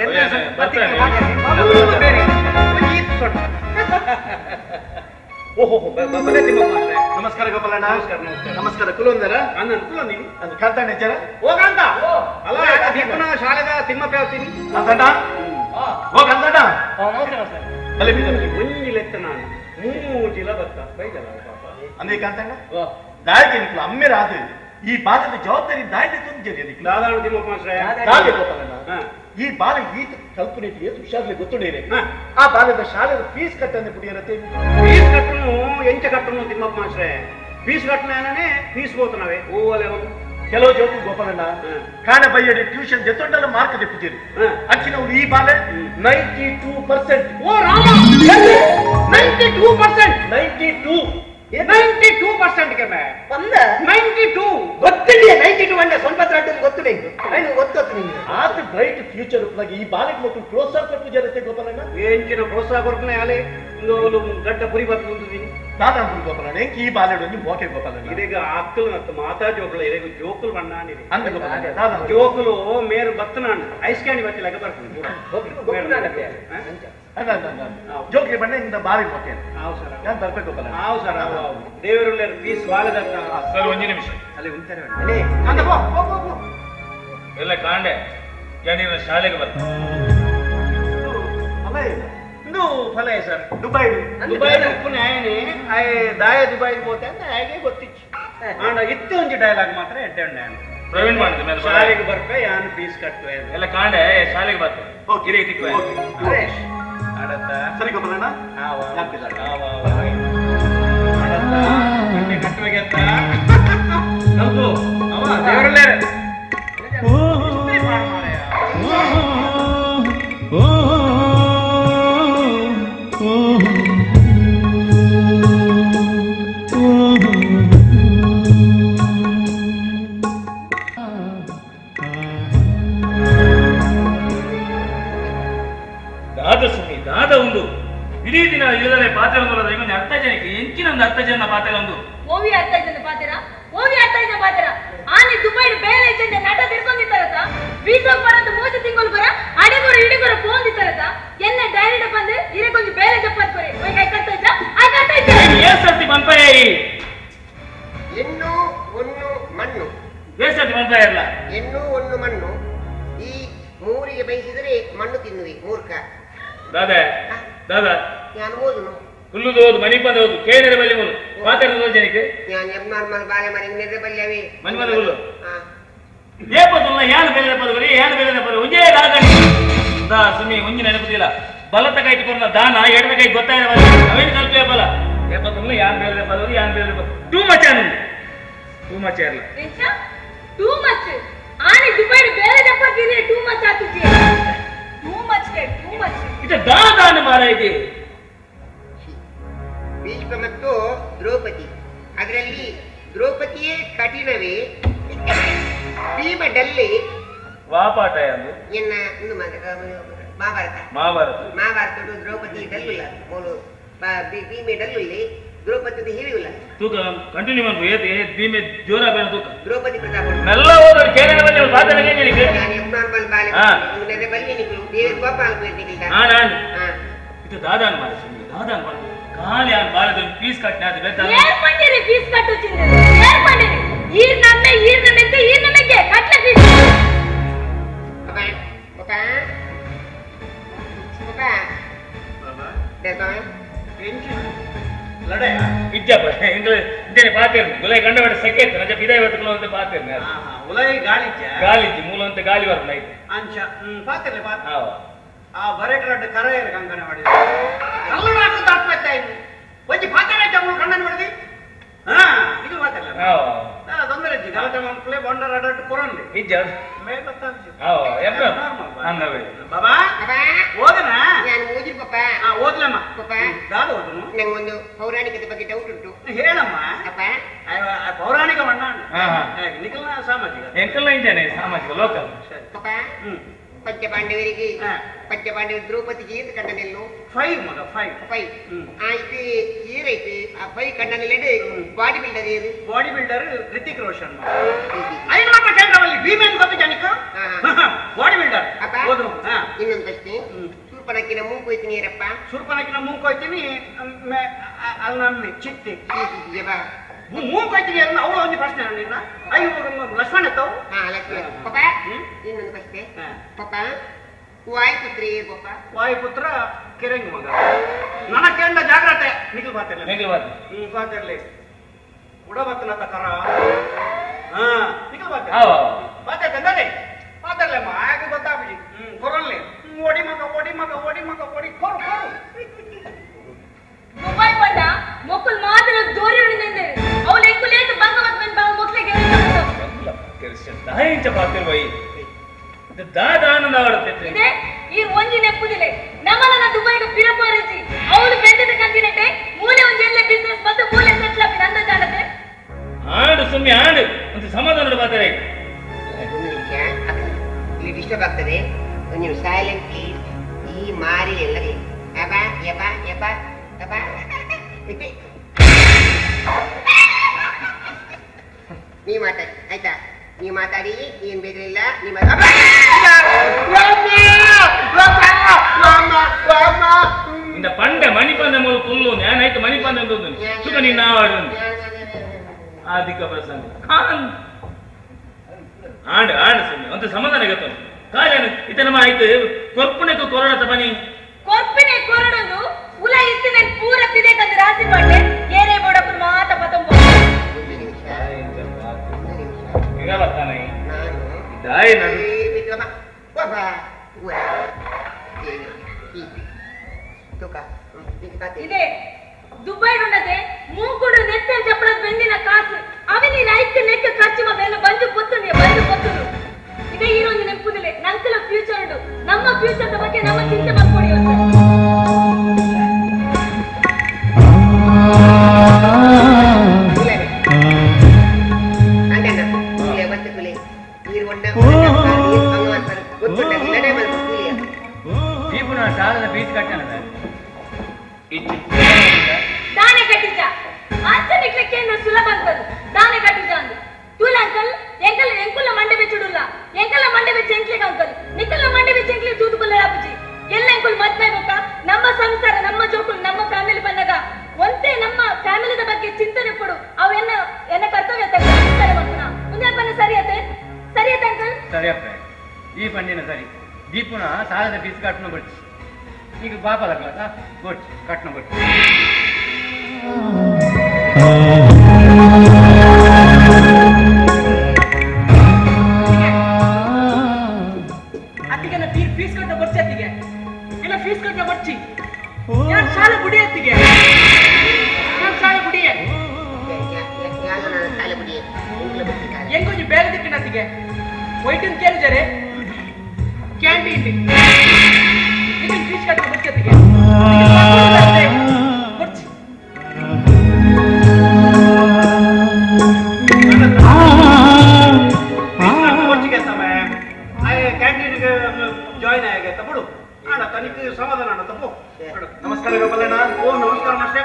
ಓಹೋ ಬಲೆ ನಿಮ್ಮ ನಮಸ್ಕಾರ ಗೋಪಾಲಣ್ಣ. ನಮಸ್ಕಾರ ನಮಸ್ಕಾರ ನಮಸ್ಕಾರ ಕುಲಂದರ ಅನ್ನ ಕುಲ ನೀನು ಅದು ಕಾಂತಣ್ಣ ಜರ ಹೋಗಂತ ಅಲ್ಲ ದೀಪನ ಶಾಲೆಗ ತಿಮ್ಮಪ್ಪ ಹೇಳ್ತೀನಿ ಕಾಂತಣ್ಣ ಓ ಕಾಂತಣ್ಣ ಬಲೆ ಬಿದ್ದ ಬಲೆ ಒಂಜಿಲೆತ್ತ ನಾನು ಮೂಜಿಲ ಬತ್ತ ಬೈದಲ್ಲ ಪಾಪ ಅಂದೇ ಕಾಂತಣ್ಣ ದಾಯಕ ನಿಕ್ಲು ಅಮ್ಮೆರ ಆದ ಈ ಬಾಲದ ಜವಾಬ್ದಾರಿ ದಾಯಕ ತುಂಬಿದೆ ನಿಕ್ಲು ದಾದಾಣ ತಿಮ್ಮಪ್ಪ ಶ್ರೇಯ ದಾಗೆ ಗೋಪಾಲಣ್ಣ ಈ ಬಾಲ ಈತ ಕಲ್ಪನೆಗೆ ಹುಷಾರ್ಲೆ ಗೊತ್ತುಡೇನೆ ಆ ಬಾಲದ ಶಾಲೆದ ಫೀಸ್ ಕಟ್ಟಂದೆ ಪುಡಿಯರತ್ತೆ ಫೀಸ್ ಕಟ್ಟನು ಎಂಚ ಕಟ್ಟನು ತಿಮ್ಮಪ್ಪ ಶ್ರೇಯ ಫೀಸ್ ಕಟ್ಟನೇ ಫೀಸ್ ಹೋತನವೆ ಓಲೆ ಕೆಲವು ಜೋತು ಗೋಪಾಲಣ್ಣ ಕಾಣ ಬಯ್ಯಡೆ ಟ್ಯೂಷನ್ ಜೊತ್ತೊಂಡಲ್ಲ ಮಾರ್ಕ್ ತೆಪ್ಪಿದ್ದೀರಿ ಅಚ್ಚಿನವ್ರು ಈ ಬಾಲೆ ನೈಂಟಿ ಟೂ ಪರ್ಸೆಂಟ್ ಓ Rama ninety two percent ninety two ninety two percent ಗೆ ಮೇ ಒಂದ ನೈಂಟಿ ಟೂ ಗೊತ್ತಿಲ್ಲ ನೈಂಟಿ ಟೂ ಅಂಡ ಸ್ವಲ್ಪ ತ್ರಾಟು ಗೊತ್ತಿಲ್ಲ ಏನು ಗೊತ್ತೊತ್ತು ನಿಂಗೆ ಆತ ಬ್ರೈಟ್ ಫ್ಯೂಚರ್ ಉಪಲಾಗಿ ಈ ಬಾಲಕ ಮಕ್ಕಳು ಪ್ರೋತ್ಸಾಹ ಕೊಟ್ಟು ಜರತೆ ಗೋಪಾಲಣ್ಣ ಎಂಚಿನ ಪ್ರೋತ್ಸಾಹ ಕೊಡ್ತಾನೆ ಆಲೆ ಒಂದು ಗಡ್ಡ ಪುರಿ ಬರ್ತದೆ ನಾನು ಗೋಪಾಲಣ್ಣ ಎಂಕಿ ಈ ಬಾಲೆಡು ನೀವು ಮೋಕೆ ಗೋಪಾಲಣ್ಣ ಇದೀಗ ಅಕ್ಕಲು ಮತ್ತು ಮಾತಾ ಜೋಕುಲು ಇದೀಗ ಜೋಕುಲು ಬಣ್ಣಾನಿದೆ ಅಂದ ಗೋಪಾಲಣ್ಣ ಜೋಕುಲು ಮೇರು ಬತ್ತನಾನ್ ಐಸ್ ಕ್ಯಾಂಡಿ ಬತ್ತಿಲಾಗ ಬರ್ತೀನಿ ಜೋಕ್ರಿ ಬಣ್ಣ ಇಂದ ಬಾರಿ ಮೋಕೆ ಹಾವು ಸರ್ ನಾನು ಬರ್ಬೇಕು ಗೋಪಾಲಣ್ಣ ಹಾವು ಸರ್ ಹಾವು ದೇವರುಳ್ಳ ಪೀಸ್ ವಾಲದಂತ ಸರ್ ಒಂದೇ ನಿಮಿಷ ಅಲ್ಲಿ ಉಂಟಾರೆ ಎಲ್ಲ ಕಾಂಡೆ ಯಾನಿನ ಶಾಲೆಗೆ ಬರ್ತ ಅಲ್ಲ ಇಲ್ಲ ಇದು ಫಲ ಸರ್ ದುಬೈ ದುಬೈ ಉಪ್ಪು ನ್ಯಾಯನೇ ಆಯ್ ದಾಯ ದುಬೈಗೆ ಹೋತೆ ಅಂತ ಹಾಗೆ ಗೊತ್ತಿಚ್ಚು ಆಂಡ ಇತ್ತು ಒಂಜಿ ಡೈಲಾಗ್ ಮಾತ್ರ ಎಡ್ಡೆ ನ್ಯಾಯ ಪ್ರವೀಣ್ ಮಾಡಿದ ಮೇಲೆ ಶಾಲೆಗೆ ಬರ್ಪೆ ಯಾನ್ ಫೀಸ್ ಕಟ್ಟುವೆ ಎಲ್ಲ ಕಾಂಡೆ ಶಾಲೆಗೆ ಬರ್ತ ಗಿರಿ ತಿಕ್ಕುವೆ ಆಡತ್ತ ಸರಿ ಗೋಪಾಲಣ್ಣ ಆವ ಯಾಕಿಲ್ಲ ಆವ ಆಡತ್ತ ಗಂಟೆ ಕಟ್ಟುವೆಗೆ ಅಂತ ನಮ್ದು ಅವ ದೇವರಲ್ಲೇ ದಾದ ಸುಮ್ಮಿ ದಾದ ಒಂದು ಇಡೀ ದಿನ ಇಲ್ಲದೆ ಪಾತ್ರ ಒಂದು ಅರ್ಥ ಜನಕ್ಕೆ ಎಂಚಿನ ಒಂದು ಅರ್ಥ ಜನ ಪಾತ್ರ ಒಂದು ಓವಿ ಅರ್ಥ ಇದ್ದ ಪಾತ್ರ ಓವಿ ಅರ್ಥ ಇದ್ದ ಪಾತ್ರ ಆನೆ ದುಬೈ ಬೇರೆ ಇದ್ದ ನಟ ತಿರ್ಕೊಂಡಿದ್ದಾರತ ವೀಸಾ ಬರಂತ ಮೂವತ್ತು ತಿಂಗಳು ಬರ ಅಡಿಗೊರ ಇಡಿಗೊರ ಫೋನ್ ದಿತ್ತಾರತ ಎನ್ನ ಡೈರೆಕ್ಟ್ ಬಂದು ಇರಕೊಂದು ಬೇರೆ ಜಪ್ಪತ್ ಬರೆ ಹೋಯ್ ಕೈ ಕಟ್ಟ ಇದ್ದ ಆ ಕಟ್ಟ ಇದ್ದ ಏಸರ್ತಿ ಬಂಪಾಯಿ ಹೆಣ್ಣು ಒಣ್ಣು ಮಣ್ಣು ಏಸರ್ತಿ ಬಂಪಾಯಲ್ಲ ಹೆಣ್ಣು ಒಣ್ಣು ಮಣ್ಣು ಈ ಮೂರಿಗೆ ಬೇಯಿಸಿದರೆ ಮಣ್ಣು ತಿನ್ನುವಿ ಮೂರ್ಖ ದಾದ ದಾದ ನಾನು ಓದುನು ಹುಲ್ಲುದು ಹೋದು ಮನಿ ಬಂದ ಹೋದು ಕೇಳಿದ್ರೆ ಬಲ್ಲಿ ಮುಲು ಮಾತಾಡೋದು ಜನಕ್ಕೆ ನಾನು ಎಬ್ ನಾರ್ಮಲ್ ಬಾಲೆ ಮನೆ ನೆದ್ರೆ ಬಲ್ಯವಿ ಮನಿ ಬಂದ ಹುಲ್ಲು ಹಾ ಏಪತ್ತಲ್ಲ ಯಾನು ಬೇರೆ ಪದವರಿ ಯಾನು ಬೇರೆ ಪದ ಒಂಜೇ ರಾಗಣಿ ದಾ ಸುಮ್ಮಿ ಒಂಜಿ ನೆನಪುದಿಲ್ಲ ಬಲತ ಕೈ ಇಟ್ಕೊಂಡ ದಾನ ಎಡದ ಕೈ ಗೊತ್ತಾಗ ಅವೇನು ಕಲ್ಪೆ ಬಲ ಏಪತ್ತಲ್ಲ ಯಾನು ಬೇರೆ ಪದವರಿ ಯಾನು ಬೇರೆ ಪದ ಟೂ ಮಚ್ ಅನ್ನು ಟೂ ಮಚ್ ಇರಲ್ಲ ಟೂ ಮಚ್ ಆನೆ ದುಬೈ ಬೇರೆ ಜಪ್ಪತ್ ಇರಿ ಟೂ ಮಚ್ ಆತುಜಿ ಟೂ ಮಚ್ ಕೆ ಟೂ ಮಚ್ ಇದು ದಾ ದಾನ ಮಾರೈತಿ ಭೀಷ್ಮ ಮತ್ತು ದ್ರೌಪದಿ ಅದರಲ್ಲಿ ದ್ರೌಪದಿಯೇ ಕಠಿಣವೇ ಭೀಮ ಡಲ್ಲಿ ವಾಪಾಟ ಎಂದು ಎನ್ನ ಒಂದು ಮಹಾಭಾರತ ಮಹಾಭಾರತ ಮಹಾಭಾರತ ದ್ರೌಪದಿ ಡಲ್ಲುಲ್ಲ ಮೂಲು ಭೀಮೆ ಡಲ್ಲುಲ್ಲಿ ದ್ರೌಪದಿ ಹಿರಿಯುಲ್ಲ ತೂಕ ಕಂಟಿನ್ಯೂ ಮಾಡ್ಬೋ ಏತ್ ಏತ್ ಭೀಮೆ ಜೋರ ಬೇಡ ತೂಕ ದ್ರೌಪದಿ ಪ್ರತಾಪ ಮೆಲ್ಲ ಹೋದವ್ರು ಕೇರಳ ಬಂದು ಮಾತಾಡಕ್ಕೆ ಹೇಳಿಕೆ ನಾನು ಎಬ್ನಾರ್ಮಲ್ ಬಾಲೆ ಉನ್ನದೆ ಬಲ್ಲಿ ನಿಕಲು ದೇವಿ ಗೋಪಾಲ ಬೇಟಿಗಿಲ್ಲ ಹಾ ನಾನು ಹಾ ಇದು ದಾದಾನ್ ಮಾಡ ಸುಮ್ಮನೆ ದಾದಾನ್ ಮಾಡ ಕಾಲಿ ಆ ಬಾಳದ ಫೀಸ್ ಕಟ್ಟನೆ ಅದು ಬೇಡ ಏರ್ ಪಂಡಿರಿ ಫೀಸ್ ಕಟ್ಟು ಚಿಂದೆ ಏರ್ ಪಂಡಿರಿ ಈರ್ ನಮ್ಮೆ ಈರ್ ನಮ್ಮೆಂತೆ ಈರ್ ನಮಗೆ ಕಟ್ಲ ಫೀಸ್ ಪಾಪಾ ಪಾಪಾ ಪಾಪಾ ಬಾಬಾ देखो पेंशन लड़े ಇಜ್ಜಪ್ಪ ಇಂಗ್ಲ ಇಂತೇನೆ ಪಾತಿರ್ನಿ ಗುಲೈ ಗಂಡ ಬೇಡ ಸೆಕೆತ್ ನಜ ಬಿದೈ ವತಕಲು ಅಂತ ಪಾತಿರ್ನಿ ಹಾ ಹಾ ಉಲೈ ಗಾಳಿ ಜಾ ಗಾಳಿ ಜಿ ಮೂಲ ಅಂತ ಗಾಳಿ ವರ್ನ ಐತೆ ಅಂಚ ಪಾತಿರ್ಲಿ ಪಾತ ಹಾವ ಆ ಬರೆಟ್ರಡ್ ಕರೆಯರ ಕಂಕಣ ಮಾಡಿ ಕಲ್ಲನಾಟು ತಾತ್ಪತ್ಯ ಇದೆ ಒಂಜಿ ಪಾತನೆ ಜಮ್ಮು ಕಣ್ಣನ್ ಮಾಡಿದಿ ಹಾ ಇದು ಮಾತಲ್ಲ ಹಾವ ನಾ ತೊಂದರೆ ಜಿ ಗಲಟ ಮನ್ಪ್ಲೆ ಬಂಡರ ಅಡಟ್ ಕೊರನ್ಲಿ ಇಜ್ಜ ಮೇ ಗೊತ್ತಾಗ್ತಿ ಹಾವ ಎಪ್ಪ ಅನ್ನವೇ ಬಾಬಾ ಪಾಪಾ ಓದನಾ ನಾನು ಓದಿ ಪಾಪಾ ಹಾ ಓದ್ಲಮ್ಮ ಪಾಪಾ ದಾದ ಓದನು ನಂಗೊಂದು ಪೌರಾಣಿಕದ ಬಗ್ಗೆ ಡೌಟ್ ಉಂಟು ಹೇಳಮ್ಮ ಅಪ್ಪ ಪೌರಾಣಿಕ ಮಣ್ಣ ಹಾ ಹಾ ನಿಖಲ್ನ ಸಾಮಾಜಿಕ ಎಂಕಲ್ಲ ಇಂಜನೆ ಸಾಮಾಜಿಕ ಲೋಕಲ್ ಪಾಪ ಹ್ಮ್ ಪಂಚಪಾಂಡವರಿಗೆ ಹಾ. ಪಂಚಪಾಂಡವ ದ್ರೌಪದಿಗೆ ಏತ್ ಕಣ್ಣನೆಲ್ಲು ಫೈವ್ ಮಗ ಫೈವ್ ಫೈ ಹ್ಮ್. ಆಯ್ತು ಏರೈತೆ ಆ ಫೈ ಕಣ್ಣನೆಲ್ಲೆಡೆ ಬಾಡಿ ಬಿಲ್ಡರ್ ಏರು ಬಾಡಿ ಬಿಲ್ಡರ್ ರಿತಿಕ್ ರೋಷನ್ ಐದು ಮಾತ್ರ ಕೇಂದ್ರವಲ್ಲಿ ಭೀಮೇನ್ ಗೊತ್ತು ಜಾನಿಕ ಹಾ. ಬಾಡಿ ಬಿಲ್ಡರ್ ಅಪ್ಪ ಓದು ಹಾ ಇನ್ನೊಂದು ಪ್ರಶ್ನೆ ಸೂರ್ಪನಕ್ಕಿನ ಮೂಗು ಹೋಯ್ತೀನಿ ಏರಪ್ಪ ಸುರ್ಪನಕಿನ ಮೂಗ್ ಹೋಯ್ತೀನಿ ಅಲ್ಲಿ ನಮ್ಮಿ ಚಿತ್ತಿ ಜಬಾ ಮೂಗ್ ಹೋಯ್ತೀನಿ ಅಲ್ಲ ಅವಳು ಒಂದು ಪ್ರಶ್ನೆ ನಿನ್ನ ಐದು ಲಕ್ಷ್ಮಣ ಎತ್ತವು ಹಾ ಲಕ್ಷ್ಮಣ ಪಾಪ ಇನ್ನೊಂದು ಪ್ರಶ್ನೆ ಹಾ. ಪಾಪ ವಾಯುಪುತ್ರಿ ಏರು ಪಾಪ ವಾಯುಪುತ್ರ ಕೆರೆಂಗ್ ಮಗ ನನ್ನ ಕೇಂದ್ರ ಜಾಗ್ರತೆ ನಿಖಿಲ್ ಬಾತಿರ್ಲಿ ನಿಖಿಲ್ ಬಾತ್ ಹ್ಮ್ ಬಾತಿರ್ಲಿ ಉಡಬತ್ತನ ಕರ ಹಾ ನಿಖಿಲ್ ಬಾತಿರ್ಲಿ ಹಾವ ಬಾತಿರ್ಲಿ ಬಾತಿರ್ಲಮ್ಮ ಹಾಗೆ ಗೊತ್ತಾಗ್ಬಿಡಿ ಹ್ಮ್ ಕೊರಲ್ಲಿ ಓಡಿ ಮಗ ಓಡಿ ಮಗ ಓಡಿ ಮಗ ಓಡಿ ಕೊರು ಕೊರು ದುಬೈ ಬಂದ ಮೊಕ್ಕಲ್ ಮಾತ್ರ ದೋರಿ ಉಳಿದಂದೆ ಅವಳು ಎಂಕುಲೇಟ್ ಬಂಗವತ್ ಬಂದ ಬಾವು ಮೊಕ್ಲಿಗೆ ದಾಯಿಂಚ ಪಾತಿರ್ವೈ ದಾದಾನಂದ ಆಡುತ್ತೆ ಇದೆ ಈ ಒಂಜಿ ನೆಪ್ಪುದಿಲೆ ನಮ್ಮನ್ನ ದುಬೈಗೆ ಪಿರಪಾರಿಸಿ ಅವಳು ಬೆಂದದ ಕಂದಿನಟ್ಟೆ ಮೂಲೆ ಒಂಜಿ ಎಲ್ಲೆ ಬಿಸ್ನೆಸ್ ಬಂದು ಮೂಲೆ ಸೆಟ್ಲ್ ಆಗಿ ನಂದ ಜಾಡತೆ ಆಡು ಸುಮ್ಮನೆ ಆಡು ಅಂತ ಸಮಾಧಾನ ಮಾತಾಡಿ ಒಂದು ನಿಮಿಷ ಇಲ್ಲಿ ಡಿಸ್ಟರ್ಬ್ ಆಗ್ತದೆ ಒಂದು ನಿಮಿಷ ಸೈಲೆಂಟ್ ಪ್ಲೀಸ್ ಈ ಮಾರಿ ಎಲ್ಲ ಯಪ ಯಪ ಯಪ ಯಪ ನೀವು ಮಾತಾಡಿ ಆಯ್ತಾ ನೀವು ಮಾತಾಡಿ ಏನ್ ಬೇಕಿಲ್ಲ ನೀವು இந்த பண்ட மணிப்பந்த மூல புல்லு ஞானாய்த்து மணிப்பந்த ಎಂಬುದು ಸುಖ ನಿನ್ನ ಆಡು ಆದಿಕ ಪ್ರಸಂಗ ಆಡು ಆಡು ಸುಮ್ಮನೆ ಒಂದು ಸಮಾಧಾನ ಗತ್ತು ಕಾಲೇನು ಇತನ ಆಯ್ತು ಕೊರ್ಪುಣೆಗೂ ಕೊರಡತ ಬನಿ ಕೊರ್ಪಿನೆ ಕೊರಡಲು ಉಲ ಇತ್ತಿನ ಪೂರ ಪಿದೇಕಂದ ರಾಸಿ ಮಾಡ್ಲೆ ಏನೇ ಬೋಡಪ್ಪು ಮಾತ ಪತಂಬೋ ಒಂದು ನಿಮಿಷ ಒಂದು ನಿಮಿಷ ಈಗ ಬರ್ತಾನೆ ನಾನು ದಾಯಿ ನಡು ಇದೆ ದುಬೈ ಉಂಡದೆ ಮೂಕುಡು ನೆತ್ತಲ್ ಚಪ್ಪಳ ಬೆಂದಿನ ಕಾಸು ಅವನಿ ನೈಟ್ ನೆಕ್ಕ ಖರ್ಚು ಮೇಲೆ ಬಂದು ಗೊತ್ತು ಬಂದು ಗೊತ್ತು ಇದೇ ಹೀರೋಂದು ನೆನಪುದಿಲ್ಲ ನಂಕಲ ಫ್ಯೂಚರ್ ಉಂಟು ನಮ್ಮ ಫ್ಯೂಚರ್ ಬಗ್ಗೆ ನಮ್ಮ ಚಿಂತೆ ಮಾಡ್ಕೊಡಿ ಸಾಲದ ಫೀಸ್ ಕಟ್ಟಣ ದಾನೆ ಕಟ್ಟಿಜ ಅಂಚನಿಕ್ಲಿಕ್ಕೆ ಏನು ಸುಲಭ ಅಂತದು ದಾನೆ ಕಟ್ಟಿಜ ಅಂದು ತೂಲ ಅಂಕಲ್ ಎಂಕಲ್ ಎಂಕುಲ್ಲ ಮಂಡೆ ಬೆಚ್ಚುಡುಲ್ಲ ಎಂಕಲ್ಲ ಮಂಡೆ ಬೆಚ್ಚ ಎಂಕ್ಲಿಗೆ ಅಂಕಲ್ ನಿಕಲ್ಲ ಮಂಡೆ ಬೆಚ್ಚ ಎಂಕ್ಲಿ ತೂತುಕುಲ್ಲ ರಾಪುಜಿ ಎಲ್ಲ ಎಂಕುಲ್ ಮದ್ವೆ ಗೊತ್ತಾ ನಮ್ಮ ಸಂಸಾರ ನಮ್ಮ ಜೋಕುಲು ನಮ್ಮ ಫ್ಯಾಮಿಲಿ ಬಂದಾಗ ಒಂದೇ ನಮ್ಮ ಫ್ಯಾಮಿಲಿದ ಬಗ್ಗೆ ಚಿಂತನೆ ಕೊಡು ಅವು ಎನ್ನ ಎನ್ನ ಕರ್ತವ್ಯ ಚಿಂತನೆ ಮಾಡ್ತಾನ ಮುಂದೆ ಬನ್ನ ಸರಿಯತೆ ಸರಿಯತೆ ಅಂಕಲ್ ಸರಿಯಪ್ಪ ಈ ಪಂಡಿನ ಸರಿ ದೀಪುನ ಸಾಲದ ಫೀಸ್ ಕಟ್ಟಣ ಬಿಡ್ಸಿ ಈಗ ಬಾಪದ ಕ್ಲಾಸ ಗೊತ್ತು ಕಟ್ಟಣ ಬಿಡ್ಸಿ ಅತ್ತಿಗೆ ಫೀಸ್ ಕಟ್ಟ ಬರ್ಚಿ ಅತ್ತಿಗೆ ಇಲ್ಲ ಫೀಸ್ ಕಟ್ಟ ಬರ್ಚಿ ഞാൻ ಶಾಲೆ ಬುಡಿ ಅತ್ತಿಗೆ ഞാൻ ಶಾಲೆ ಬುಡಿ ಎಂಗೊಂಜಿ ಬೇರೆ ದಿಕ್ಕಿನ ಅತ್ತಿಗೆ ವೈಟಿನ ಕೇಳಿದರೆ ಕ್ಯಾಂಟೀನ್ ಇದನ್ನ ಫೀಸ್ ಕಟ್ಟ ಬರ್ಚಿ ಅತ್ತಿಗೆ ಬರ್ಚಿ ಕ್ಯಾಂಟೀನ್ಗೆ ಜಾಯಿನ್ ಆಗೈತ ಬಿಡು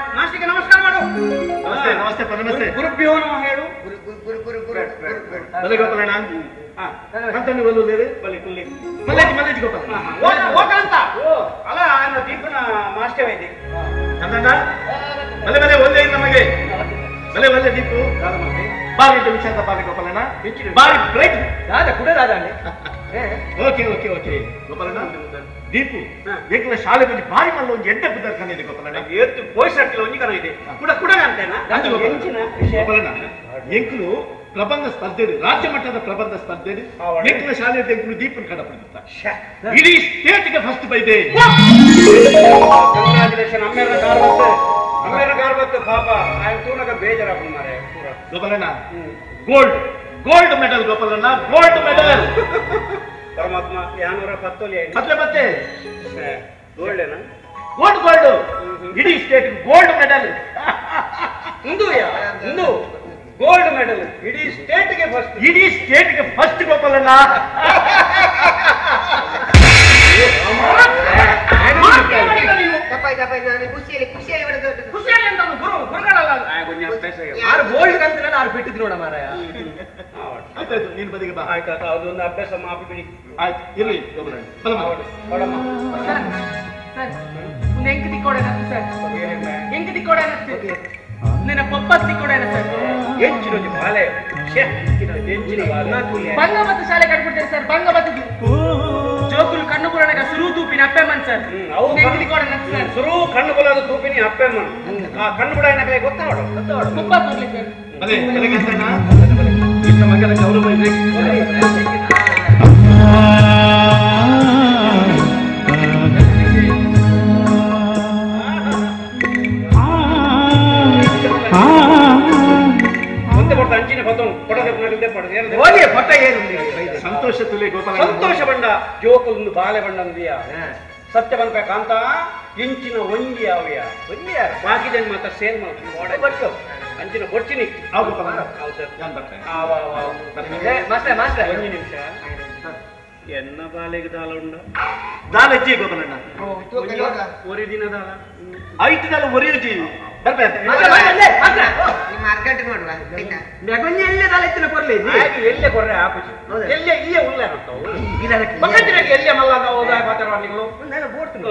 ಮಾಸ್ಟಿಗೆ ನಮಸ್ಕಾರ ಮಾಡು. ನಮಸ್ತೆ ನಮಸ್ತೆ ನಮಸ್ತೆ. ಗುರುಭ್ಯೋ ನಮಃ ಹೇಳು. ಗುರು ಗುರು ಗುರು ಗುರು ಗುರು ಗುರು ಗುರು ಬಲೆ ಗೋಪಾಲಣ್ಣ ಅಂತಂದು ಒಲ್ಲು ಬಲಿ ಕುಲ್ಲಿ ಮಲ್ಲೇಜ್ ಮಲ್ಲೇಜ್ ಗೋಪಾಲಣ್ಣ ಹೋಗಂತ ಅಲ್ಲ ನಾನು ದೀಪನ ಮಾಸ್ಟರ್ ವೈದ್ಯ ಅಂತಂದ ಬಲೆ ಬಲೆ ಒಲ್ಲೆ ನಮಗೆ ಬಲೆ ಒಲ್ಲೆ ದೀಪು ಬಾರಿ ವಿಷಯ ಬಾರಿ ಗೋಪಾಲಣ್ಣ ಬಾರಿ ಬ್ರೈಟ್ ರಾಜ ಕುಡ ರಾಜ okay okay okay Gopalanna Deepu ಏಕಲ ಶಾಲೆ ಬಂದು ಬಾರಿ ಮಲ್ಲ ಒಂದು ಎಂಟೆ ಬುದ್ಧರ್ಕನ ಇದೆ ಗೋಪಾಲಣ್ಣ ಎತ್ತು ಪೋಷಕಿಲ್ಲ ಒಂಜಿ ಕನ ಇದೆ ಕುಡ ಕುಡ ಅಂತೇನಾ ಎಂಚಿನ ವಿಷಯ ಗೋಪಾಲಣ್ಣ ಎಂಕಲು ಪ್ರಬಂಧ ಸ್ಪರ್ಧೆ ರಾಜ್ಯ ಮಟ್ಟದ ಪ್ರಬಂಧ ಸ್ಪರ್ಧೆ ಎಂಕಲ ಶಾಲೆ ಎಂಕಲು ದೀಪನ್ ಕಡ ಪಡೆದಿತ್ತ ಇಡೀ ಸ್ಟೇಟ್ಗೆ ಫಸ್ಟ್ ಬೈದೆ ಕಂಗ್ರಾಚುಲೇಷನ್ ಅಮ್ಮೇರ ಕಾರ್ಬತ್ತು ಅಮ್ಮೇರ ಕಾರ್ಬತ್ತು ಪಾಪ ಆಯ್ತು ತೂನಗ ಬೇಜಾರಾಗ್ತು ಮಾರೆ Gopalanna gold gold medal Gopalanna gold medal ಪರಮಾತ್ಮ ಯಾನೂರ ಪತ್ತೊಲಿ ಆಯ್ತು ಮತ್ತೆ ಮತ್ತೆ ಗೋಲ್ಡೇನಾ ಗೋಲ್ಡ್ ಗೋಲ್ಡ್ ಇಡೀ ಸ್ಟೇಟ್ ಗೋಲ್ಡ್ ಮೆಡಲ್ ಇಂದು ಯಾ ಇಂದು ಗೋಲ್ಡ್ ಮೆಡಲ್ ಇಡೀ ಸ್ಟೇಟ್ಗೆ ಫಸ್ಟ್ ಇಡೀ ಸ್ಟೇಟ್ಗೆ ಫಸ್ಟ್ ಗೋಪಾಲಣ್ಣ ತಪ್ಪಾಯ್ತು ತಪ್ಪಾಯ್ತು ನಾನು ಖುಷಿಯಲ್ಲಿ ಖುಷಿಯಲ್ಲಿ ಹೊಡೆದು ಖುಷಿಯಾಗಿ ಅಂತ ಗುರು ಗುರುಗಳಲ್ಲ ಆರು ಗೋಲ್ಡ್ ಕಂತಿನ ಆರು ಬಿಟ್ಟಿದ್ರು ನೋಡ ಮಾರಾಯ. ಆಯ್ತಾಯ್ತು ನೀನ್ ಬದಿಗೆ ಬಾ. ಆಯ್ತಾ ಅದೊಂದು ಅಭ್ಯಾಸ ಮಾಪಿ ಬಿಡಿ. ಆಯ್ತು ಇರ್ಲಿ ಗೋಪಾಲಣ್ಣ ಬಲಮ್ಮ. ನೋಡಮ್ಮ ಸರ್ ಸರ್ ಒಂದು ಎಂಕ ತಿಕ್ಕೋಡೇನತ್ತು ಸರ್ ಎಂಕ ತಿಕ್ಕೋಡೇನತ್ತು ನಿನ್ನ ಪಪ್ಪಸ್ ತಿಕ್ಕೋಡೇನ ಸರ್ ಎಂಚಿನ ಬಾಲೆ ಎಂಚಿನ ಬಾಲೆ ಬಂಗಮತ ಶಾಲೆ ಕಟ್ಬಿಡ್ತಾರೆ ಸರ್ ಬಂಗಮತ ಜೋಕುಲು ಕಣ್ಣು ಪುರಾಣಗ ಸುರು ತೂಪಿನ ಅಪ್ಪೆಮ್ಮನ್ ಸರ್ ಎಂಕ ತಿಕ್ಕೋಡೇನತ್ತು ಸರ್ ಸುರು ಕಣ್ಣು ಬಲಾದ ತೂಪಿನಿ ಅಪ್ಪೆಮ್ಮ ಆ ಕಣ್ಣು ಬಿಡ ಏನಾಗಲಿ ಗೊತ್ತಾವಡು ಗೊತ್ತಾವಡು ಪಪ್ಪಸ್ ಹೋಗ್ಲಿ ಸರ್ ಬಲೆ ಬೆಳಗ್ಗೆ ಅಣ್ಣ ಇಷ್ಟ ಮಗನ ಗೌರವ ಇದೆ. ಅಂಚಿನ ಪದಂ ಕೊಡದೆ ಪಡೆದು ಹೋಗಿ ಪಟ್ಟ ಏನು ಸಂತೋಷ ತುಲೆ ಗೋಪಾಲ ಸಂತೋಷ ಬಂಡ ಜೋಕುಲೊಂದು ಬಾಲೆ ಬಂಡಂದಿಯ ಸತ್ಯ ಬಂದ ಕಾಂತ ಇಂಚಿನ ಒಂಜಿ ಯಾವ್ಯ ಒಂಜಿ ಬಾಕಿ ಜನ ಮಾತ್ರ ಸೇಲ್ ಮಾಡ್ತೀನಿ ಬಟ್ಟು ಅಂಚಿನ ಬೊಚ್ಚಿನಿ ಹೌದು ಗೋಪಾಲ ಹೌದು ಸರ್ ನಾನು ಬರ್ತೇನೆ. ಮಾಸ್ಟರ್ ಮಾಸ್ಟರ್ ಒಂಜಿ ನಿಮಿಷ ಎನ್ನ ಬಾಲೆಗೆ ದಾಲ ಉಂಡ ದಾಲ ಹೆಚ್ಚಿ ಗೋಪಾಲಣ್ಣ ಒರಿ ದಿನ ದಾಲ ಐದು ದಾಲ ಒರಿಯುಜಿ ಬರ್ಬೇಕು ನಿಮ್ಮ ಅರ್ಗಂಟೆ ನೋಡುವ ಆಯ್ತಾ ಬೆಗೊಂಜಿ ಎಲ್ಲೇ ದಾಲ ಎತ್ತಿನ ಕೊರ್ಲಿ ಹಾಗೆ ಎಲ್ಲೇ ಕೊರ್ರೆ ಆಪುಜಿ ಎಲ್ಲೇ ಇಲ್ಲೇ ಉಳ್ಳೆ ಪಕ್ಕದಿನಾಗಿ ಎಲ್ಲೇ ಮಲ್ಲ ನಾವು ಮಾತಾಡುವ ನೀವು ನಾನು ಬೋಡ್ತೀನಿ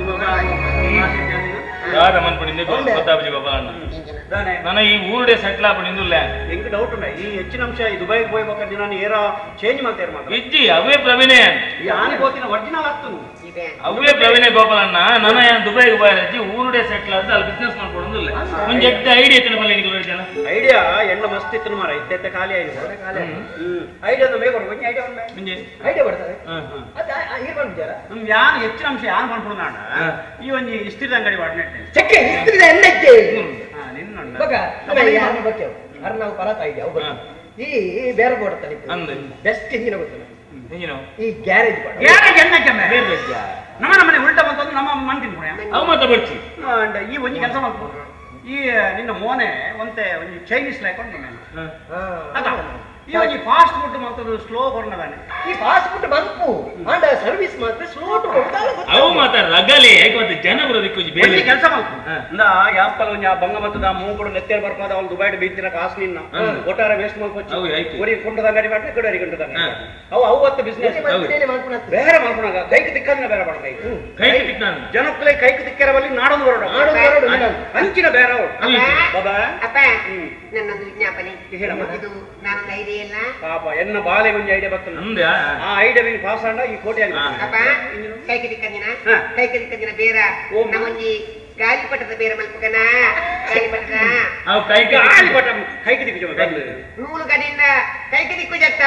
ಯಾರ ಮನ್ಪಡಿಂದ ಗೊತ್ತಾಬಜಿ ಗೋಪಾಲಣ್ಣ ನನ್ನ ಈ ಊರುಡೆ ಸೆಟ್ಲ್ ಆಗ್ಬಿಡಿಂದುಲ್ಲ ಎಂಕ್ ಡೌಟ್ ಉಂಡ ಈ ಹೆಚ್ಚಿನ ಅಂಶ ಈ ದುಬೈಗೆ ಹೋಗ್ಬೇಕಾದ್ರೆ ನಾನು ಏರ ಚೇಂಜ್ ಮಾಡ್ತೇನೆ ಮಾತ್ರ ಇಜ್ಜಿ ಅವೇ ಪ್ರವೀಣೆ ಈ ಆನೆ ಹೋತಿನ ಒರಿಜಿನಲ್ ಆಗ್ತನು ಅವೇ ಪ್ರವೀಣೆ ಗೋಪಾಲಣ್ಣ ನನ್ನ ಏನ್ ದುಬೈಗೆ ಹೋಗಿ ಊರುಡೆ ಸೆಟ್ಲ್ ಆದ್ರೆ ಅಲ್ಲಿ ಬಿಸ್ನೆಸ್ ಮಾಡ್ಕೊಡೋದಿಲ್ಲ ಮುಂಚೆ ಎತ್ತ ಐಡಿಯಾ ಎತ್ತಿನ ಬಲ್ಲ ನಿಮಗೆ ಜನ ಐಡಿಯಾ ಎಣ್ಣ ಮಸ್ತ್ ಇತ್ತು ಮಾರ ಇತ್ತೆ ಖಾಲಿ ಆಯ್ತು ಹ್ಮ್ ಐಡಿಯಾ ಮೇಗೆ ಬರುವ ಐಡಿಯಾ ಉಂಡ ಮುಂಜೆ ಐಡಿಯಾ ಬರ್ತಾರೆ ಈಗ ಬಂದಿದ್ದಾರಾ ನಮ್ ಯಾನ್ ಹೆಚ್ಚಿನ ಅಂಶ ಯಾನ್ ಮಾಡ್ಕೊಂಡು ನಾಡ ಈ ಒಂದು ಇಷ್ಟಿದ ಅಂಗಡಿ ವಾಡ್ನೆಟ್ಟೆ ಚಕ್ಕೆ ಇಸ್ತ್ರಿದ ಎಣ್ಣೆಕ್ಕೆ ಹಾ ನಿನ್ನ ಬಗ ಯಾರು ಬರ್ತೇವೆ ಅರ್ ನಾವು ಪರತ ಐಡಿಯಾ ಅವು ಈ ಬೇರೆ ಬೋಡ್ತಾನೆ ಅಂದೆ ಬೆಸ್ಟ್ ಇಂಜಿನ ಗೊತ್ತಿಲ್ಲ ಏನು ಈ ಗ್ಯಾರೇಜ್ ಬೋರ್ಡ್ ಗ್ಯಾರೇಜ್ ಎಣ್ಣಕ್ಕೆ ಬೇರೆ ಬೇಜ ನಮ್ಮ ನಮ್ಮನೆ ಉಲ್ಟ ಬಂತಂದು ನಮ್ಮ ಮನ್ ತಿನ್ಕೊಣ ಅವು ಮಾತ್ರ ಬರ್ಚಿ ಈ ಒಂಜಿ ಕೆಲಸ ಮಾಡ್ಕೊಂಡು ಈ ನಿನ್ನ ಮೋನೆ ಒಂತೆ ಒಂಜಿ ಚೈನೀಸ್ ಲಾಯ್ಕೊಂಡು ನಿಮ್ಮ ಅದ ಈ ಒಂಜಿ ಫಾಸ್ಟ್ ಫುಡ್ ಮಾಡ್ತದ್ದು ಸ್ಲೋ ಕೊರ್ನದಾನೆ ಈ ಫಾಸ್ಟ್ ಫುಡ್ ಬಂತು ಆಂಡ ಸರ್ವಿಸ್ ಮಾತ್ರ ಸ್ಲೋ ಟು ಅವು ಮಾತ್ರ ರಗಲಿ ಯಾಕೆ ಜನ ಬರೋದಕ್ಕೆ ಬೇರೆ ಒಂಜಿ ಕೆಲಸ ಮಾಡ್ಕೊಂಡು ಇಂದ ಯಾಪ್ಪಲ ಒಂಜಿ ಆ ಬಂಗಮತ್ತದ ಮೂಗುಡು ನೆತ್ತೇರ್ ಬರ್ಪಾದ ಅವ್ನು ದುಬೈಡ್ ಬೀಚಿನ ಕಾಸು ನಿನ್ನ ಒಟ್ಟಾರೆ ವೇಸ್ಟ್ ಮಾಡ್ಕೊಚ್ಚಿ ಅವು ಆಯ್ತು. ಒರಿ ಕೊಂಡದ ಅಂಗಡಿ ಮಾಡ್ರೆ ಕಡೆ ಕೊಂಡದ ಅಂಗಡಿ ಅವು ಅವು ಹೊತ್ತು ಬಿಸ್ನೆಸ್ ಮಾಡ್ಕೊಂಡು ಬೇರೆ ಮಾಡ್ಕೊಂಡಾಗ ಕೈಗೆ ದಿಕ್ಕಂದ್ರೆ ಬೇರೆ ಮಾಡ್ಕೈ ಕೈ ತಿಕ್ ನಾನು ಜನಕ್ಕಲೇ ಕೈಗೆ ದಿಕ್ಕರ ಬಲ್ಲಿ ನಾಡೊಂದು ಹೊರಡ ನಾಡೊಂದು ಹೊರಡು. ಅಂಚಿನ ಬೇರೆ ಬಾಬಾ ಅಪ್ಪ ನನ್ನೊಂದು ವಿಜ್ಞಾಪನೆ ಇದು ನಾನೊಂದು ಐಡಿಯಾ ಇಲ್ಲ ಪಾಪ ಎನ್ನ ಬಾಲೆ ಒಂಜಿ ಐಡಿಯಾ ಬರ್ತದೆ ನಮ್ದೆ ಆ ಐಡಿಯಾ ನಿಂಗೆ ಪಾಸ್ ಆಂಡ ಈ ಕೋಟಿ ಆಗಿ ಅಪ್ಪ ಕೈಗೆ ದಿಕ್ಕಂದಿನ ಹಾ. ಕೈಗೆ ದಿಕ್ಕಂದಿನ ಬೇರ ಓ. ನಮ್ಮೊಂಜಿ ಗಾಳಿಪಟದ ಬೇರೆ ಮಲ್ಪಕನ ಗಾಳಿಪಟದ ಅವು ಕೈ ಗಾಳಿ ಬಟ ಕೈಗೆ ದಿಕ್ಕ ಬಂದು ನೂಲು ಗಡಿಯಿಂದ ಕೈಗೆ ದಿಕ್ಕು ಜತ್ತ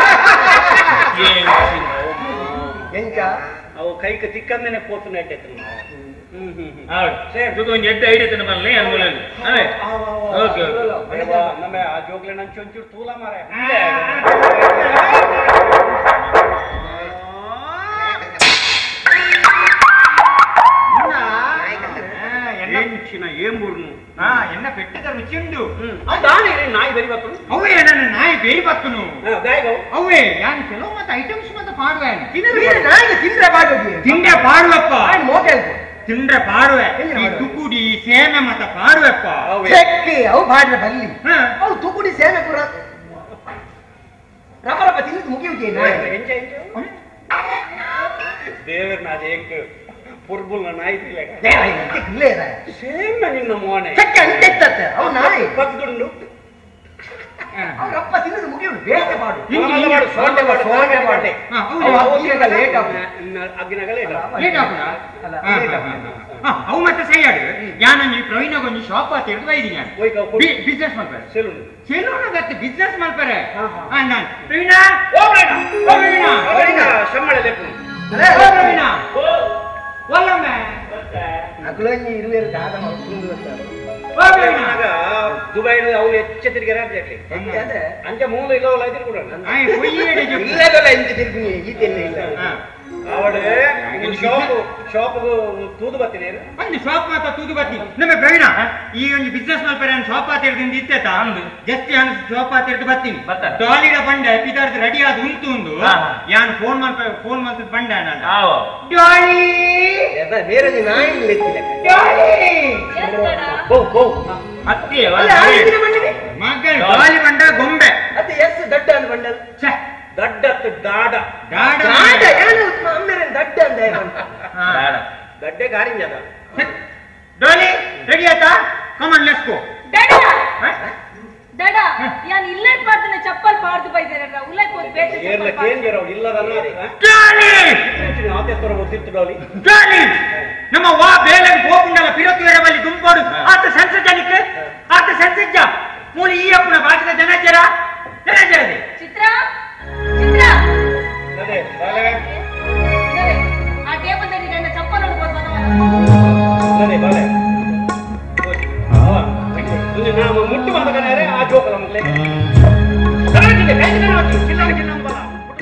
ಎಂಕ ಅವು ಕೈಗೆ ತಿಕ್ಕಂದೇನೆ ಪೋತು ನೆಟ್ಟೆತ್ತು ಹ್ಮ್ ಹ್ಮ್ ಹೌದು ಒಂದು ಎಡ್ಡೆ ಐಡಿಯಾ ತಿನ್ನ ಬರಲಿ ಅನ್ಕೊಳ್ಳಿ ಅವೇ ಓಕೆ ಓಕೆ ನಮ್ಮ ಆ ಜೋಗ್ಲೆ ನಂಚು ಒಂಚೂರು ತೂಲ ಮಾರೆ ಎಂಚಿನ ಏಂಬೂರ್ನು ಎನ್ನ ಪೆಟ್ಟದ ರುಚಿಯುಂಡು ದಾನಿ ನಾಯಿ ಬರಿ ಬತ್ತು ಅವೇ ನನ್ನ ನಾಯಿ ಬೇರಿ ಬತ್ತನು ಗಾಯಗವು ಅವೇ ಯಾನ್ ಕೆಲವು ಮತ್ತೆ ಐಟಮ್ಸ್ ಮತ್ತೆ ಪಾಡುವೆ ತಿಂದ್ರೆ ಬಾಗೋಗಿ ತಿಂಡೆ ಪಾಡ್ಲಪ್ಪ ಮೋಟೆಲ್ ತಿಂಡ್ರೆ ಪಾಡುವೆ ಈ ತುಕುಡಿ ಸೇಮೆ ಮತ್ತ ಪಾಡುವೆಪ್ಪ ಅವು ಬಾಡ್ರೆ ಬಲ್ಲಿ ಅವು ತುಕುಡಿ ಸೇನೆ ಪುರ ರಪ ರಪ ತಿನ್ನದು ಮುಗಿಯುತ್ತೇನೆ ದೇವರ ನಾದ ಏಕ ಪುರ್ಬುಲ್ನ ನಾಯಿ ತಿಲ್ಲ ಸೇಮ ನಿನ್ನ ಮೋನೆ ಅಂತೆತ್ತತ್ತೆ ಅವು ನಾಯಿ ಪಕ್ಕದುಂಡು ಅವರಪ್ಪ ತಿನ್ನದು ಮುಗಿಯುವುದು ಬೇಗ ಮಾಡು ಸೋಂಡೆ ಮಾಡು ಸೋಂಡೆ ಮಾಡೆ ಲೇಟ್ ಆಗುದು ಅಗ್ಗಿನಾಗ ಲೇಟ್ ಲೇಟ್ ಆಗುದಾ ಅವು ಮತ್ತೆ ಸೈಯಾಡು ಯಾನಂಜಿ ಪ್ರವೀಣಗೊಂಜಿ ಶಾಪ್ ತೆರೆದು ಬೈದಿನಿ ಬಿಸ್ನೆಸ್ ಮಾಡ್ತಾರೆ ಸೆಲೂನ್ ಸೆಲೂನ್ ಆಗತ್ತೆ ಬಿಸ್ನೆಸ್ ಮಾಡ್ತಾರೆ ನಾನು ಪ್ರವೀಣ ಓ ಪ್ರವೀಣ ಓ ಪ್ರವೀಣ ಪ್ರವೀಣ ಸಂಬಳ ಲೆಪ್ಪು ಓ ಪ್ರವೀಣ ಒಲ್ಲೊಮ್ಮೆ ಅಗ್ಲಂಜಿ ಇರುವೆರು ದಾದ ಮಾಡ್ಕೊಂಡು ದುಬೈ ಅವನು ಹೆಚ್ಚ ತಿರುಗಾರ ಅಂಚ ಮೂಲ ಇಲ್ಲ ತಿರುಗುಡ ಇಲ್ಲದಲ್ಲ ಇಂಚ ತಿರುಗಿ ಈತೆಲ್ಲ ಇಲ್ಲ ಅವಡೆ ಶಾಪ್ ಶಾಪ್ ತೂದು ಬರ್ತೀನಿ ಒಂದು ಶಾಪ್ ಮಾತ್ರ ತೂದು ಬರ್ತೀನಿ ನಮ್ಮ ಪ್ರವೀಣ ಈ ಒಂದು ಬಿಸ್ನೆಸ್ ಮಾಡ್ತಾರೆ ಶಾಪ್ ಆತಿರ್ದಿಂದ ಇತ್ತೇತ ಜಸ್ಟ್ ಯಾನ್ ಶಾಪ್ ಆತಿರ್ದು ಬರ್ತೀನಿ ಡಾಲಿಡ ಬಂಡೆ ಪಿದಾರ್ದ ರೆಡಿ ಆದ ಉಂಟು ಒಂದು ಯಾನ್ ಫೋನ್ ಮಾಡ್ತಾರೆ ಫೋನ್ ಮಾಡ್ತಿದ್ ಬಂಡೆ ನಾನು ಡಾಲಿ ಬೇರೆ ನಾಯಿ ಲೆಕ್ಕಿಲ್ಲ ಬೋ ಬೋ ಅತ್ತಿ ಮಗ ಡಾಲಿ ಬಂಡ ಗೊಂಬೆ ಅದು ಎಸ್ ದಡ್ಡ ಅಂತ ಬಂಡಲ್ ದಡ್ಡತ್ತು ದಾಡ ಡಾಡ ದಾಡ ಏನು ಅಮ್ಮೇರೆ ದಡ್ಡ ಅಂತ ದಾಡ ದಡ್ಡೆ ಗಾರಿಂಜ ಅದ ಡಾಲಿ ರೆಡಿ ಆಯ್ತಾ ಕಮಾನ್ ಲೆಟ್ಸ್ ಗೋ ದಡ ದಡ ಯಾನ್ ಇಲ್ಲೇ ಪಾಡ್ತಾನೆ ಚಪ್ಪಲ್ ಪಾಡ್ದು ಬೈದಾರ ಉಲ್ಲಕ್ ಹೋದ್ ಬೇಟ ಏರ್ಲ ಕೇಂಜರ ಇಲ್ಲದನ ಡಾಲಿ ಆತೆ ತರ ಗೊತ್ತಿತ್ತು ಡಾಲಿ ಡಾಲಿ ನಮ್ಮ ವಾ ಬೇಲೆ ಗೋಪುಂಡಲ ಪಿರತಿಯರ ಬಲ್ಲಿ ದುಂಪೋಡು ಆತ ಸಂಸಜನಿಕೆ ಆತ ಸಂಸಜ್ಜ ಮೂಲ ಈ ಅಪ್ಪನ ಬಾಗಿದ ಜನಜರ ಜನಜರ ಚಿತ್ರ ಚಿತ್ರ ಅದೇ ಬಾಲೆ ಆ ಟೇಬಲ್ ದಲ್ಲಿ ನನ್ನ ಚಪ್ಪಲ್ ನೋಡ್ಬೋದು ಅದೇ ಬಾಲೆ ತುನಿ ನಾವು ಮುಟ್ಟು ಬಂದಕನಾರೆ ಆ ಜೋಕಲ ಮಕ್ಕಳೇ ಸರಜಿಗೆ ಕೈಗೆ ನಾನು ಚಿನ್ನ ಚಿನ್ನ ಬಲ ಮುಟ್ಟು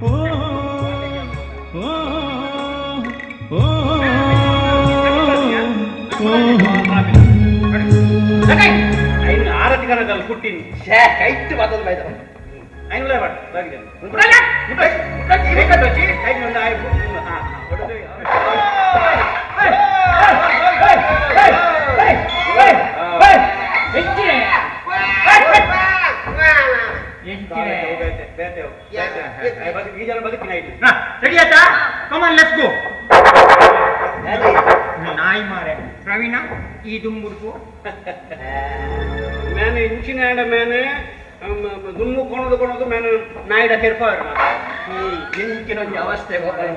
ಬರ್ತಾನೆ ಐನು ಆರತಿ ಕನಕಲ್ಲಿ ಕುಟ್ಟಿನಿ ಶೇ ಕೈಟ್ಟು ಬಾತದ ಬೈದ ಐನು ಲೇ ಬಟ್ ಬಾಗಿದೆ ಮುಟ್ಟಲ್ಲ ಮುಟ್ಟ ಮುಟ್ಟ ಈ ರೇಖೆ ತೋಚಿ ಕೈ ಮುಂದ ಆಯ್ ಹಾ ಹೊಡೆದು ಹೆಚ್ಚಿರೆ ಈ ಜನ ಬದುಕಿನ ಆಯ್ತು ರೆಡಿ ಆಯ್ತಾ ಕಮಾನ್ ಲೆಟ್ಸ್ ಗೋ ನಾಯಿ ಮಾರೆ ಪ್ರವೀಣ ಈ ದುಂಬುಡ್ಕು ಮೇನೆ ಇಂಚಿನ ಆಡ ಮೇನೆ ದುಮ್ಮು ಕೊಣದು ಕೊಣದು ಮೇನೆ ನಾಯಿಡ ಕೆರ್ಪ ಇಂಚಿನ ಅವಸ್ಥೆ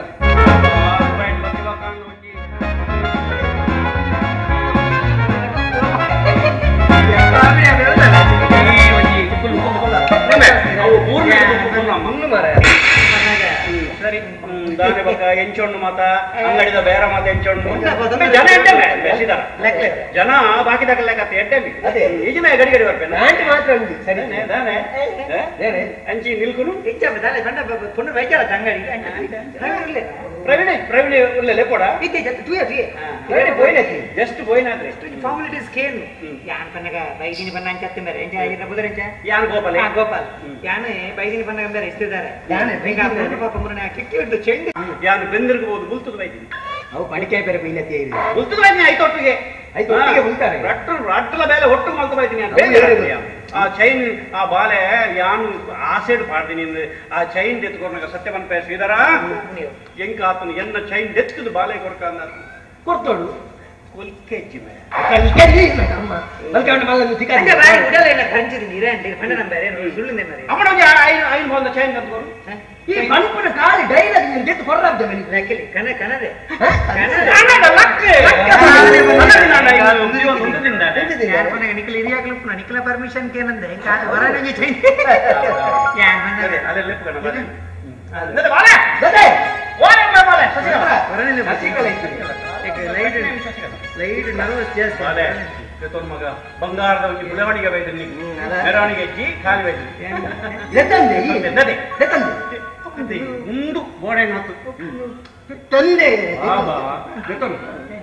ಮಂಗ್ಳು ಮಾರ ಸರಿ ದಾನೆ ಬಕ ಎಂಚೊಂಡು ಮಾತ ಅಂಗಡಿದ ಬೇರೆ ಮಾತ ಎಂಚೊಂಡು ಜನ ಎಡ್ಡೆ ಬೆಸಿದಾರ ಜನ ಬಾಕಿ ತಗಲೆಕತ್ತೆ ಎಡ್ಡೆ ಅದೇ ಈಜಿನ ಗಡಿ ಗಡಿ ಬರ್ಬೇನೆ ನಾಟಿ ಮಾತ್ರ ಉಂಟು ಸರಿ ದಾನೆ ಅಂಚಿ ನಿಲ್ಕುನು ಹೆಚ್ಚ ದಾನೆ ಕಂಡ ಪುಣ್ಣ ವೈದ್ಯರ ಅಂಗಡಿ ಪ್ರವೀಣ ಪ್ರವೀಣ ಉಲ್ಲೆ ಕೊಡ ಇದ್ದೆ ತುಯ ತುಯ ಪ್ರವೀಣ ಬೋಯ್ನತಿ ಜಸ್ಟ್ ಬೋಯ್ನಾದ್ರೆ ಫಾರ್ಮಾಲಿಟೀಸ್ ಕೇನ್ ಯಾನ್ ಪನ್ನಗ ಬೈದಿನಿ ಬನ್ನ ಅಂಚತ್ತೆ ಮೇರೆ ಎಂಜ ಆಗಿರ ಬುದರಂಚ ಯಾನ್ ಗೋಪಾಲ ಗೋಪಾಲ್ ಯಾನ್ ಬೈದಿನಿ ಬನ್ನ ಮೇರೆ ಇಸ್ತಿದ್ದಾರೆ ಯಾನ್ ಬೆಂಗ ಪಾಪ ಮುರನೆ ಕಿಕ್ಕಿ ಇಟ್ಟು ಚೆಂಡು ಯಾನ್ ಬೆಂದಿರ್ಗಬಹುದು ಬುಲ್ತದ ಬೈದಿನಿ ಅವು ಪಡಿಕೆ ಬೇರೆ ಬೈಲತಿ ಇದೆ ಬುಲ್ತದ ಬೈದಿನಿ ಐದು ಒಟ್ಟಿಗೆ ಐದು ಒಟ್ಟಿಗೆ ಬುಲ್ತಾರೆ ರಟ್ಟು ರಟ್ಟಲ ಬೇಲೆ ಒಟ್ಟು ಮಲ್ತ ಬೈದಿನಿ ಆ ಚೈನ್ ಆ ಬಾಲೆ ಯಾನು ಆಸೆಡ್ ಪಾಡ್ತೀನಿ ಆ ಚೈನ್ ಎತ್ಕೊಂಡಾಗ ಸತ್ಯವನ್ ಪೇ ಶ್ರೀಧರ ಎಂಕ ಆತನು ಎನ್ನ ಚೈನ್ ಎತ್ತದು ಬಾಲೆ ಕೊಡ್ಕ ಅಂದ ಕೊಡ್ತೋಡು ಕೊಲ್ಕೆ ಜಿಮೆ ಕಲ್ಕರಿ ಅಮ್ಮ ಬಲ್ಕಂಡ ಮಲ್ಲ ತಿಕ್ಕ ಅಂಗ ಬಾಯಿ ಉಡಲ ಇಲ್ಲ ಕಂಚಿದಿ ನೀರೆ ಅಂಡಿ ಪಣ್ಣ ನಂಬರೆ ಸುಳ್ಳುಂದೆ ಮರೆ ಅಮ್ಮನೋಗೆ ಐನು ಐನು ಬಂದ ಚೈನ್ ತಂದ್ಕೊರು ಈ ಬನ್ಪನ ಕಾಲಿ ಡೈಲಾಗ್ ನೀನು ಗೆದ್ದು ಹೊರರಾಬ್ದ ಮನಿ ನಕಲಿ ಕನ ಕನದೆ ಕನ್ನಡ ಲಕ್ಕೆ ಕನ್ನಡ ನಾನು ಒಂದು ಒಂದದಿಂದ ಯಾರ್ ಪನಗ ನಿಕಲಿ ಇರಿಯಾಗಲು ಪುನ ನಿಕಲ ಪರ್ಮಿಷನ್ ಕೇನಂದೆ ಕಾ ಹೊರನಗೆ ಚೈನ್ ಯಾನ್ ಬಂದ ಅಲ್ಲ ಲೆಪ್ ಕಣ ಬಾಲೆ ನದ ಬಾಲೆ ದದೆ ಓರೆ ಬಾಲೆ ಹೊರನಲೆ ಬಸಿಕಲ ಐತಿ ಏಕ ಲೈಟ್ ಲೈಟ್ ನರ್ವಸ್ ಜಾಸ್ತಿ ಬಾಲೆ ತೋರ್ ಮಗ ಬಂಗಾರದ ಒಂದು ಬೆಳವಣಿಗೆ ಬೈದ್ರೆ ನೀವು ಮೆರವಣಿಗೆ ಅಜ್ಜಿ ಖಾಲಿ ಬೈದ್ರಿ ಎತ್ತಂದೆ ಈ ನದೆ ಎತ್ತಂದೆ ಅದೇ ಮುಂದು ಗೋಡೆ ನಾತು ತಂದೆ ಬಾಬಾ ಎತ್ತನು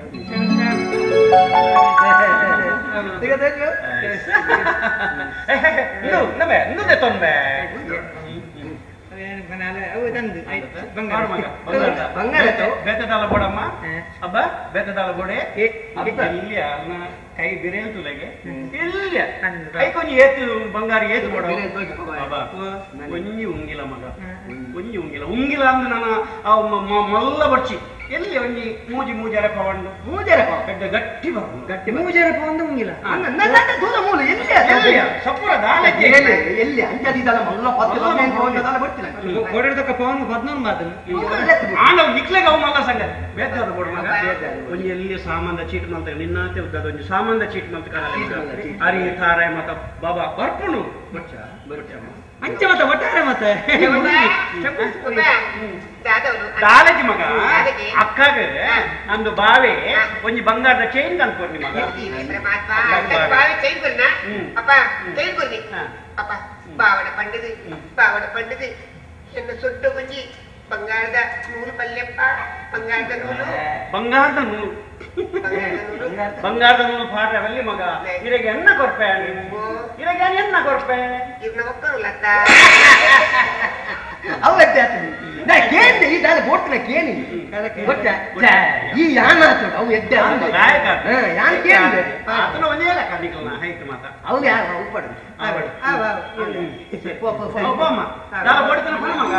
ಈಗ ತೆಗೆ ಇದು ನಮೆ ಇನ್ನೊಂದೆ ತೊಂಬೆ ಬಂಗಾರ ಬೆತ್ತದಾಲ ಬೋಡಮ್ಮ ಅಬ್ಬ ಬೆತ್ತದಾಲ ಬೋಡೆ ಇಲ್ಲಿ ಅನ್ನ ಕೈ ಬಿರೇಲ್ ತುಲೆಗೆ ಇಲ್ಲ ಕೈ ಕೊಂಚ ಏತು ಬಂಗಾರ ಏತು ಬೋಡ ಕೊಂಜಿ ಉಂಗಿಲ ಮಗ ಕೊಂಜಿ ಉಂಗಿಲ ಉಂಗಿಲ ಅಂದ್ರೆ ನಾನು ಮಲ್ಲ ಬಡ್ಚಿ ಎಲ್ಲಿ ಒಂಜಿ ಮೂಜಿ ಮೂಜರ ಪವಂಡು ಮೂಜರ ಪೆದ್ದ ಗಟ್ಟಿ ಬರು ಗಟ್ಟಿ ಮೂಜರ ಪವಂಡು ಉಂಗಿಲ ದೂರ ಮೂಲ ಎಲ್ಲಿ ಸಪುರ ದಾಲಕ್ಕೆ ಎಲ್ಲಿ ಅಂಜದಿದಲ್ಲ ಮಲ್ಲ ಪತ್ತ ಬರ್ತಿಲ್ಲ ಗೋಡೆದಕ್ಕ ಪವನ್ ಪದ್ನೊಂದು ಮಾತು ಆಂಡ ನಿಕ್ಲೆಗ ಅವು ಮಲ್ಲ ಸಂಗ ಬೇಜಾದ ಬೋಡ ಮಗ ಒಂಜಿ ಎಲ್ಲಿ ಸಾಮಾನ್ಯ ಚೀಟ್ ಮಂತ ನಿನ್ನಾತೆ ಉದ್ದದ ಒಂಜಿ ಸಾಮಾನ್ಯ ಚೀಟ್ ಮಂತ ಕಾಲ ಅರಿ ತಾರಾಯ ಮತ ಬಾಬಾ ಬರ್ಪುಣು ಬರ್ಚ ಬರ್ಚಮ್ಮ ಅಂಚೆ ಮತ ಒಟ್ಟಾರೆ ಮತ್ತೆ ದಾಲಜಿ ಮಗ ಅಕ್ಕಗ ಅಂದು ಬಾವೆ ಒಂಜಿ ಬಂಗಾರದ ಚೈನ್ ಕನ್ಕೊಡ್ನಿ ಮಗ ಬಾವಡ ಪಂಡದು ಬಾವಡ ಪಂಡದು ಎನ್ನ ಸೊಟ್ಟು ಒಂಜಿ ಬಂಗಾರದ ನೂಲು ಪಲ್ಯಪ್ಪ ಬಂಗಾರದ ನೂಲು ಬಂಗಾರದ ನೂಲು ಬಂಗಾರದ ನೂಲು ಪಾಠವಲ್ಲಿ ಮಗ ಇರಗೆ ಎನ್ನ ಕೊರ್ಪೆ ಇರಗೆ ಎನ್ನ ಕೊರ್ಪೆ ಇವ್ನ ಒಕ್ಕರುಲತ್ತ ಅವತ್ತೆ ಕೇಳಿ ಈ ದಾದ ಬೋಟ್ನ ಕೇಳಿ ಈ ಯಾನ ಅವು ಎದ್ದೆ ನಾಯಕ ಯಾನ್ ಕೇಳಿದೆ ಅದನ್ನ ಒಂದೇ ಕಣ್ಣಿಕಲ್ನ ಹೈಕ್ ಮಾತ ಅವ್ನು ಯಾರು ಉಪ್ಪಡು ಒಬ್ಬಮ್ಮ ದಾಲ ಬೋಡ್ತಾನ ಬಣ ಮಗ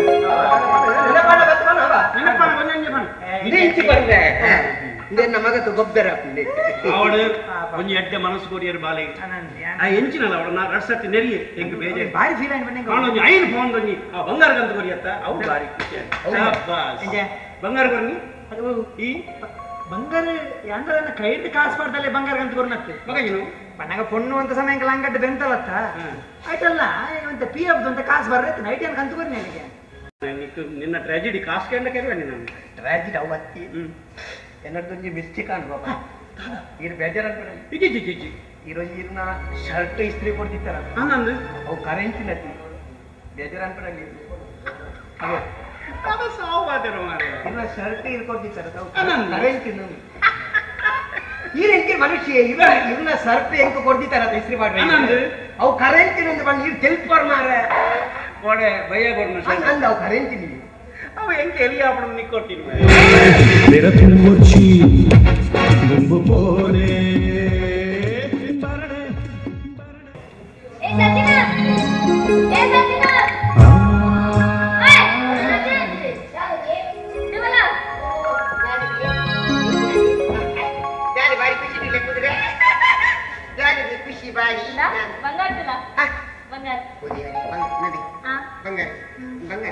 ನೆನಪಾನ ಒಂದೇ ಬಣ ಇಂಚಿ ಬಂದೆ ನನ್ನ ಮಗತ್ತು ಗೊಬ್ಬರ ಅವಳು ಒಂಜಿ ಎಡ್ಡೆ ಮನಸ್ಸು ಕೊರಿಯರು ಬಾಲೆ ಆ ಎಂಚಿನಲ್ಲ ಅವಳು ನಾ ರಡ್ಸತ್ತಿ ನೆರಿಯೆ ಹೆಂಗ್ ಬೇಜೆ ಬಾರಿ ಫೀಲ್ ಆಗಿ ಅವಳು ಐನ್ ಫೋನ್ ಒಂಜಿ ಆ ಬಂಗಾರ ಗಂತ ಕೊರಿಯತ್ತ ಅವು ಬಾರಿ ಬಂಗಾರ ಕೊರ್ನಿ ಈ ಬಂಗಾರ ಯಾಂದ್ರನ್ನ ಕೈಡ್ ಕಾಸು ಮಾಡ್ದಲ್ಲೇ ಬಂಗಾರ ಗಂತ ಕೊರ್ನತ್ತೆ ಮಗ ಏನು ಬಣ್ಣಗ ಪೊಣ್ಣು ಅಂತ ಸಮಯಕ್ಕೆ ಅಂಗಡ್ಡೆ ಬೆಂತಲತ್ತ ಆಯ್ತಲ್ಲ ಅಂತ ಪಿ ಎಫ್ ಅಂತ ಕಾಸು ಬರ್ರತ್ತೆ ನೈಟ್ ಏನ್ ಕಂತು ಬರ್ನಿ ನನಗೆ ನಿನ್ನ ಟ್ರಾಜಿಡಿ ಕಾಸು ಕಂಡ ಕೆರವೆ ನಿನ್ನ ಟ್ರಾಜಿಡಿ ಅವತ್ತಿ ಎನ್ನಡೊಂಜಿ ಮಿಸ್ಟೇಕ್ ಅನ್ಬಾಪ ಇರ್ ಬೇಜಾರ ಇಜಿ ಜಿ ಜಿ ಈರೋಜು ಇರ್ನ ಶರ್ಟ್ ಇಸ್ತ್ರಿ ಕೊಡ್ತಿತ್ತಾರ ಆನಂದ್ ಅವು ಕರೆನ್ಸಿ ನತಿ ಬೇಜಾರ ಅನ್ಪಡಲ್ಲಿ ಅದೇ ಅದು ಸಾವು ಬಾದಿರೋ ಮಾರೆ ಇರ್ನ ಶರ್ಟ್ ಇರ್ ಕೊಡ್ತಿತ್ತಾರ ಆನಂದ್ ಕರೆನ್ಸಿ ಈರೆಂಕೆ ಮನುಷ್ಯ ಇವ ಇವ್ನ ಸರ್ಪ್ ಹೆಂಗ್ ಕೊಡ್ತಿತ್ತಾರ ಇಸ್ತ್ರಿ ಮಾಡ್ರಿ ಆನಂದ್ ಅವು ಕರೆನ್ಸಿ ನಂದು ಬಂದು ಇರ್ ತೆಲ್ಪರ್ ಮಾರೆ ಕೋಡೆ ಬಯ್ಯ ಕೊಡ್ನ ನಂದು ಅವು ಕರೆನ್ಸಿ ನೀವು ಅವ ಹೆಂಗೆ ಎಲ್ಲಿ ಆಪಣ ನೀ ಕೊಟ್ಟಿನಿ നിറത്തുമ്പൊച്ചി മുമ്പ് പോലെ ಏ ಸಚಿನ ಏ ಸಚಿನ ಖುಷಿ ಬಾರಿ ಬಂಗಾರ ಬಂಗಾರ ನದಿ ಬಂಗಾರ ಬಂಗಾರ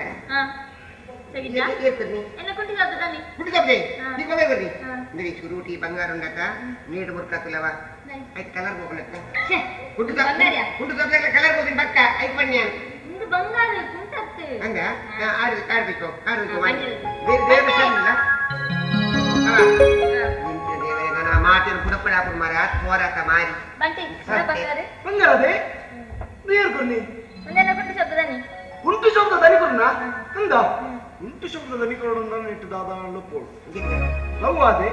ಸುರೂಟಿ ಬಂಗಾರ ಉಂಡಕ್ಕ ನೀರು ಮುರ್ಕತ್ತಲವ ಐದು ಕಲರ್ ಹೋಗ್ಲಕ್ಕ ಹುಟ್ಟು ಹುಟ್ಟು ಕಲರ್ ಹೋಗಿ ಬಕ್ಕ ಐದು ಬನ್ನಿ ಹಂಗ ಆಡ್ಬೇಕು ಆಡ್ಬೇಕು ಬೇರೆ ಇಲ್ಲ ನನ್ನ ಮಾತಿನ ಬುಡಪಡ ಹಾಕೊಂಡು ಮಾರ ಹೋರಾಟ ಮಾರಿ ಬಂಗಾರದೆ ನೀರು ಕೊನ್ನಿ ಉಂಟು ಶಬ್ದ ದನಿಕೊನ್ನ ಅಂದ ಉಂಟು ಶಬ್ದ ದನಿಕೊನ್ನ ಇಟ್ಟು ದಾದ ಲೊಪ್ಪೋಳು ಲವ್ ಆದೆ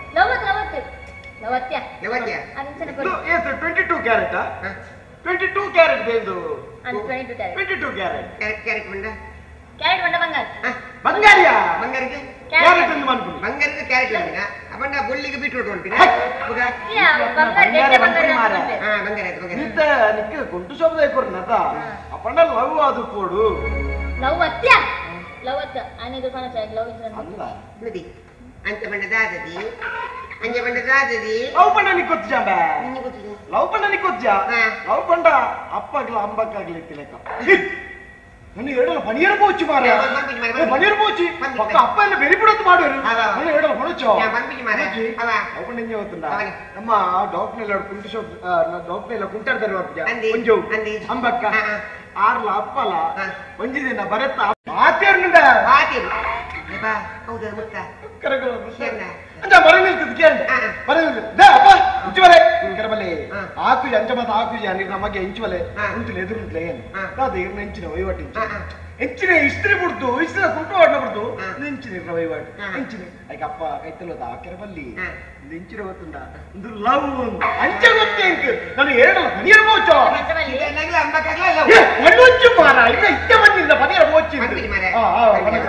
twenty two carat twenty two carat ಬೇಂದು ಟ್ವೆಂಟಿ ಟೂ ಕ್ಯಾರೆಟ್ ಕ್ಯಾರೆಟ್ ಬಂಡ ಕ್ಯಾರೆಟ್ ಬಂಡ ಬಂಗಾರ ಬಂಗಾರಿಯ ಬಂಗಾರಿಗೆ ಕ್ಯಾರೆಟ್ ಎಂದು ಮಾಡ್ಕೊಂಡು ಬಂಗಾರಿಗೆ ಕ್ಯಾರೆಟ್ ಬಂದಿನ ಅಪ್ಪಣ್ಣ ಬುಳ್ಳಿಗೆ ಬಿಟ್ಟು ಹೊಂಟಿನ ಬಂಗಾರ ಬಂಗಾರ ಮಾರ ಹಾ ಬಂಗಾರ ಆಯ್ತು ಬಂಗಾರ ನಿತ್ತ ನಿಕ್ಕ ಕುಂಟು ಶಬ್ದ ಕೊರ್ನತ ಅಪ್ಪಣ್ಣ ಲವ್ ಆದು ಕೊಡು ಲವ್ ಅತ್ಯ ಲವ್ ಅತ್ಯ ಆನೆದು ಕಾಣ ಲವ್ ಇನ್ಸಿಡೆಂಟ್ ಅಲ್ಲ ನದಿ ಅಂತ ಬಂಡದಾದದಿ ಅಂಜ ಬಂಡದಾದದಿ ಲವ್ ಪಂಡ ನಿಕ್ಕೊಚ್ಚ ಜಾಂಬ ನಿನ್ಗೆ ಗೊತ್ತಿದೆ ಲವ್ ಪಂಡ ನಿಕ್ಕೊಚ್ಚ ಲವ್ ಪಂಡ ಅಪ್ಪಗ್ಲ ಅಂಬಕ್ಕಾಗ್ಲಿ ತಿಲಕ ನನಗೆ ಹೇಳಲ್ಲ ಪನೀರ್ ಬೋಚು ಮಾರ ಪನೀರ್ ಬೋಚಿ ಪಕ್ಕ ಅಪ್ಪ ಎಲ್ಲ ಬೆರಿಬಿಡೋದು ಮಾಡುವರು ನನಗೆ ಹೇಳಲ್ಲ ಹೊಣಚೋ ಅವು ನಿಂಗೆ ಗೊತ್ತುಂಡ ನಮ್ಮ ಡಾಕ್ಟರ್ ಕುಂಟು ಶೋಪ್ ಡಾಕ್ಟರ್ ಎಲ್ಲ ಕುಂಟಾಡ್ತಾರೆ ಒಂಜು ಅಂಬಕ್ಕ ಆರ್ಲ ಅಪ್ಪಲ ಒಂಜಿ ದಿನ ಬರತ್ತ ಮಾತೇರ್ನಿಂದ ಮಾತೇರು ಹೌದಾ ಮುಕ್ಕ ಅಂತ ಬರಂಗಿಲ್ತದ ಕೇಳಿ ಬರಂಗಿಲ್ಲ ಅಪ್ಪ ಇಂಚುವಲೆ ಕರಬಲೆ ಆಕುಜಿ ಅಂಚ ಮತ ಆಕುಜಿ ಅಂದ್ರೆ ನಮಗೆ ಇಂಚುವಲೆ ಉಂಟು ಎದುರುಂಟ್ಲೆ ಏನು ಅದು ಇರ್ನ ಹೆಂಚಿನ ವಹಿವಾಟು ಹೆಂಚಿನ ಇಸ್ತ್ರಿ ಬಿಡ್ತು ಇಸ್ತ್ರ ಕುಂಟು ಆಡ್ನ ಬಿಡ್ತು ಹೆಂಚಿನ ಇರ್ನ ವಹಿವಾಟು ಹೆಂಚಿನ ಅದಕ್ಕೆ ಅಪ್ಪ ಕೈತಲ್ಲೋದ ಆ ಕೆರಬಲ್ಲಿ ಹೆಂಚಿನ ಗೊತ್ತುಂಡ ಒಂದು ಲವ್ ಅಂಚೆ ಗೊತ್ತೇ ಇಂಕ್ ನಾನು ಹೇಳಲ್ಲ ನೀರು ಬೋಚೋ ಕಗ್ಲ ಅಂಬ ಕಗ್ಲ ಲವ್ ಒಳ್ಳುಚ್ಚು ಮಾರ ಇಲ್ಲ ಇತ್ತೆ ಬಂದಿಲ್ಲ ಪದಿರ ಹೋಚಿ ಬಂದಿರಿ ಮಾರೆ ಆ ಆ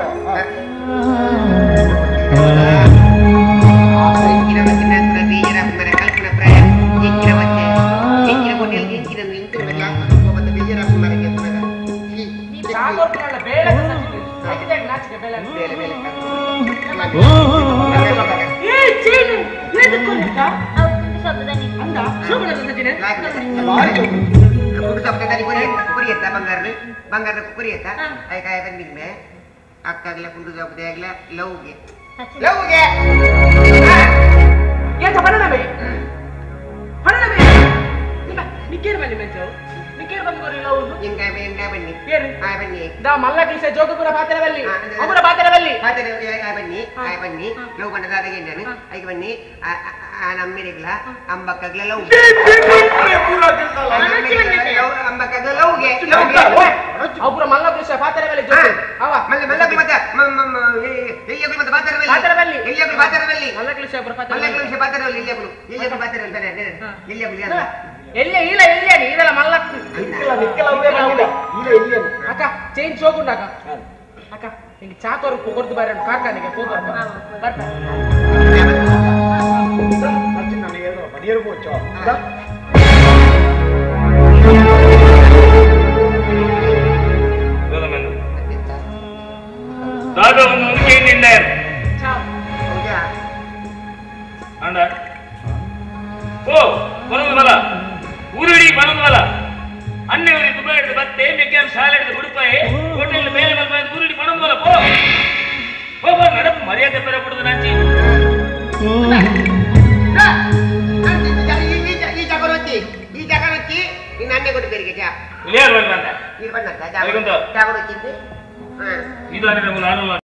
ಇಂಕಿನ ಮತ್ತೆ ನಂತರ ಬೀಜರ ಮರ ಕಲ್ಪನಾ ಪ್ರಾಯ ಇಂಕಿನ ಮತ್ತೆ ಇಂಕಿನ ಕೊನೆಯಲ್ಲಿ ಇಂಕಿನ ಇಂಕಿನ ಎಲ್ಲ ಮತ್ತೆ ಬೀಜರ ಮರಕ್ಕೆ ಅಂತಂದಾಗ ಈ ಸಾಗೋರ್ಕಲ್ಲ ಬೇಳೆ ಹಾಕಿದಾಗ ನಾಚಿಕೆ ಬೇಳೆ ಬೇರೆ ಬೇರೆ ಏ ಚೀನು ಎದಕ್ಕೊಂತ ಶಬ್ದದಲ್ಲಿ ಅಂದ ಶೋಭನ ಸಚಿನ ಕುಡು ಸಪ್ತದಲ್ಲಿ ಕುರಿ ಕುರಿಯತ್ತ ಬಂಗಾರ ಬಂಗಾರ ಕುರಿಯತ್ತ ಐ ಕಾಯ ಬಂದಿದ್ಮೆ ಅಕ್ಕಾಗ್ಲ ಕುಂಡು ಸಪ್ತಾಗ್ಲ ಲವ್ಗೆ ಲವ್ಗೆ ಎಂತ ಬಣ್ಣವೇ ಬಣ್ಣವೇ ನಿಮ್ಮ ನಿಕ್ಕೇರು ಬನ್ನಿ ಮೆಂಚು ನಿಕ್ಕೇರು ಬಂದು ಕೊರಿಲ್ಲ ಒಂದು ಎಂಗಾಯ ಎಂಗಾಯ ಬನ್ನಿ ಏರು ಆಯ ಬನ್ನಿ ದಾ ಮಲ್ಲ ಕೃಷ್ಣ ಜೋಗಪುರ ಪಾತ್ರದಲ್ಲಿ ಅವರ ಪಾತ್ರದಲ್ಲಿ ಪಾತ್ರ ಆಯ ಬನ್ನಿ ಆಯ ಬನ್ನಿ ಲವ್ ಬಣ್ಣದಾದಾಗ ನಾನು ಐಗೆ ಬನ್ನಿ ನಮ್ಮಿರಿಗ್ಲ ಅಂಬಕ್ಕಗ್ಲ ಲವ್ ಅಂಬಕ್ಕಗ್ಲ ಲವ್ಗೆ ಅವರ ಮಲ್ಲ ಕೃಷ್ಣ ಪಾತ್ರದಲ್ಲಿ ಜೋಗ ಅವ ಮಲ್ಲ ಮಲ್ಲಕ್ಕೆ ಮತ್ತೆ ಎಲ್ಲಿಯಗಳು ಮತ್ತೆ ಪಾತ್ರದಲ್ಲಿ ಪಾತ್ರದಲ್ಲಿ ಎಲ್ಲಿಯಗಳು ಪಾತ್ರದಲ್ಲಿ ಮಲ್ಲ ಕೃಷ್ಣ ಪಾತ್ರ ಮಲ್ಲ ಕೃಷ್ಣ ಪಾತ್ರದಲ್ಲಿ ಎಲ್ಲಿಯಗಳು ಎಲ್ಲಿಯಗಳು ಪಾತ್ರದಲ್ಲಿ ಬೇರೆ ಎಲ್ಲಿಯಗಳು ಇಲ್ಲ ಎಲ್ಲಿ ಇಲ್ಲ ಎಲ್ಲಿ ಇದೆಲ್ಲ ಮಲ್ಲ ನಿಕ್ಕಲ ನಿಕ್ಕಲ ಅವೇ ಬಂದಿಲ್ಲ ಇಲ್ಲ ಇಲ್ಲಿ ಅಕ್ಕ ಚೇಂಜ್ ಹೋಗುಂಡ ಅಕ್ಕ ಅಕ್ಕ ನಿಂಗೆ ಚಾಕೋರು ಕೊಡ್ದು ಬಾರ ಕಾರ್ಖಾನೆಗೆ ಹೋಗ್ಬಾರ್ದು ಬರ್ತಾ ಮತ್ತೆ ನನಗೆ ಏನೋ ಪದಿರ ಹೋಚೋ தாகவும் உனக்கே நின்றார் ஆண்டா ஓ பணம் வல ஊருடி பணம் வல அன்னை ஒரு துபாய் எடுத்து பத்தே மெக்கான் சாலை எடுத்து கொடுப்பாயே ஹோட்டல்ல மேலே வந்து ஊருடி பணம் வல போ போ போ நடப்பு மரியாதை பெறப்படுது நாச்சி ಈ ಜಾಗರೊತ್ತಿ ಈ ಜಾಗರೊತ್ತಿ ಈ ನನ್ನೆ ಕೊಟ್ಟು ಬೇರಿಗೆ ಜಾ ಯಾರು ಬಂದ ಇದು ಬಂದ ಅದಕ್ಕೊಂದು ಜಾಗರೊತ್ತಿ ಇದಾರೆ ನಾನು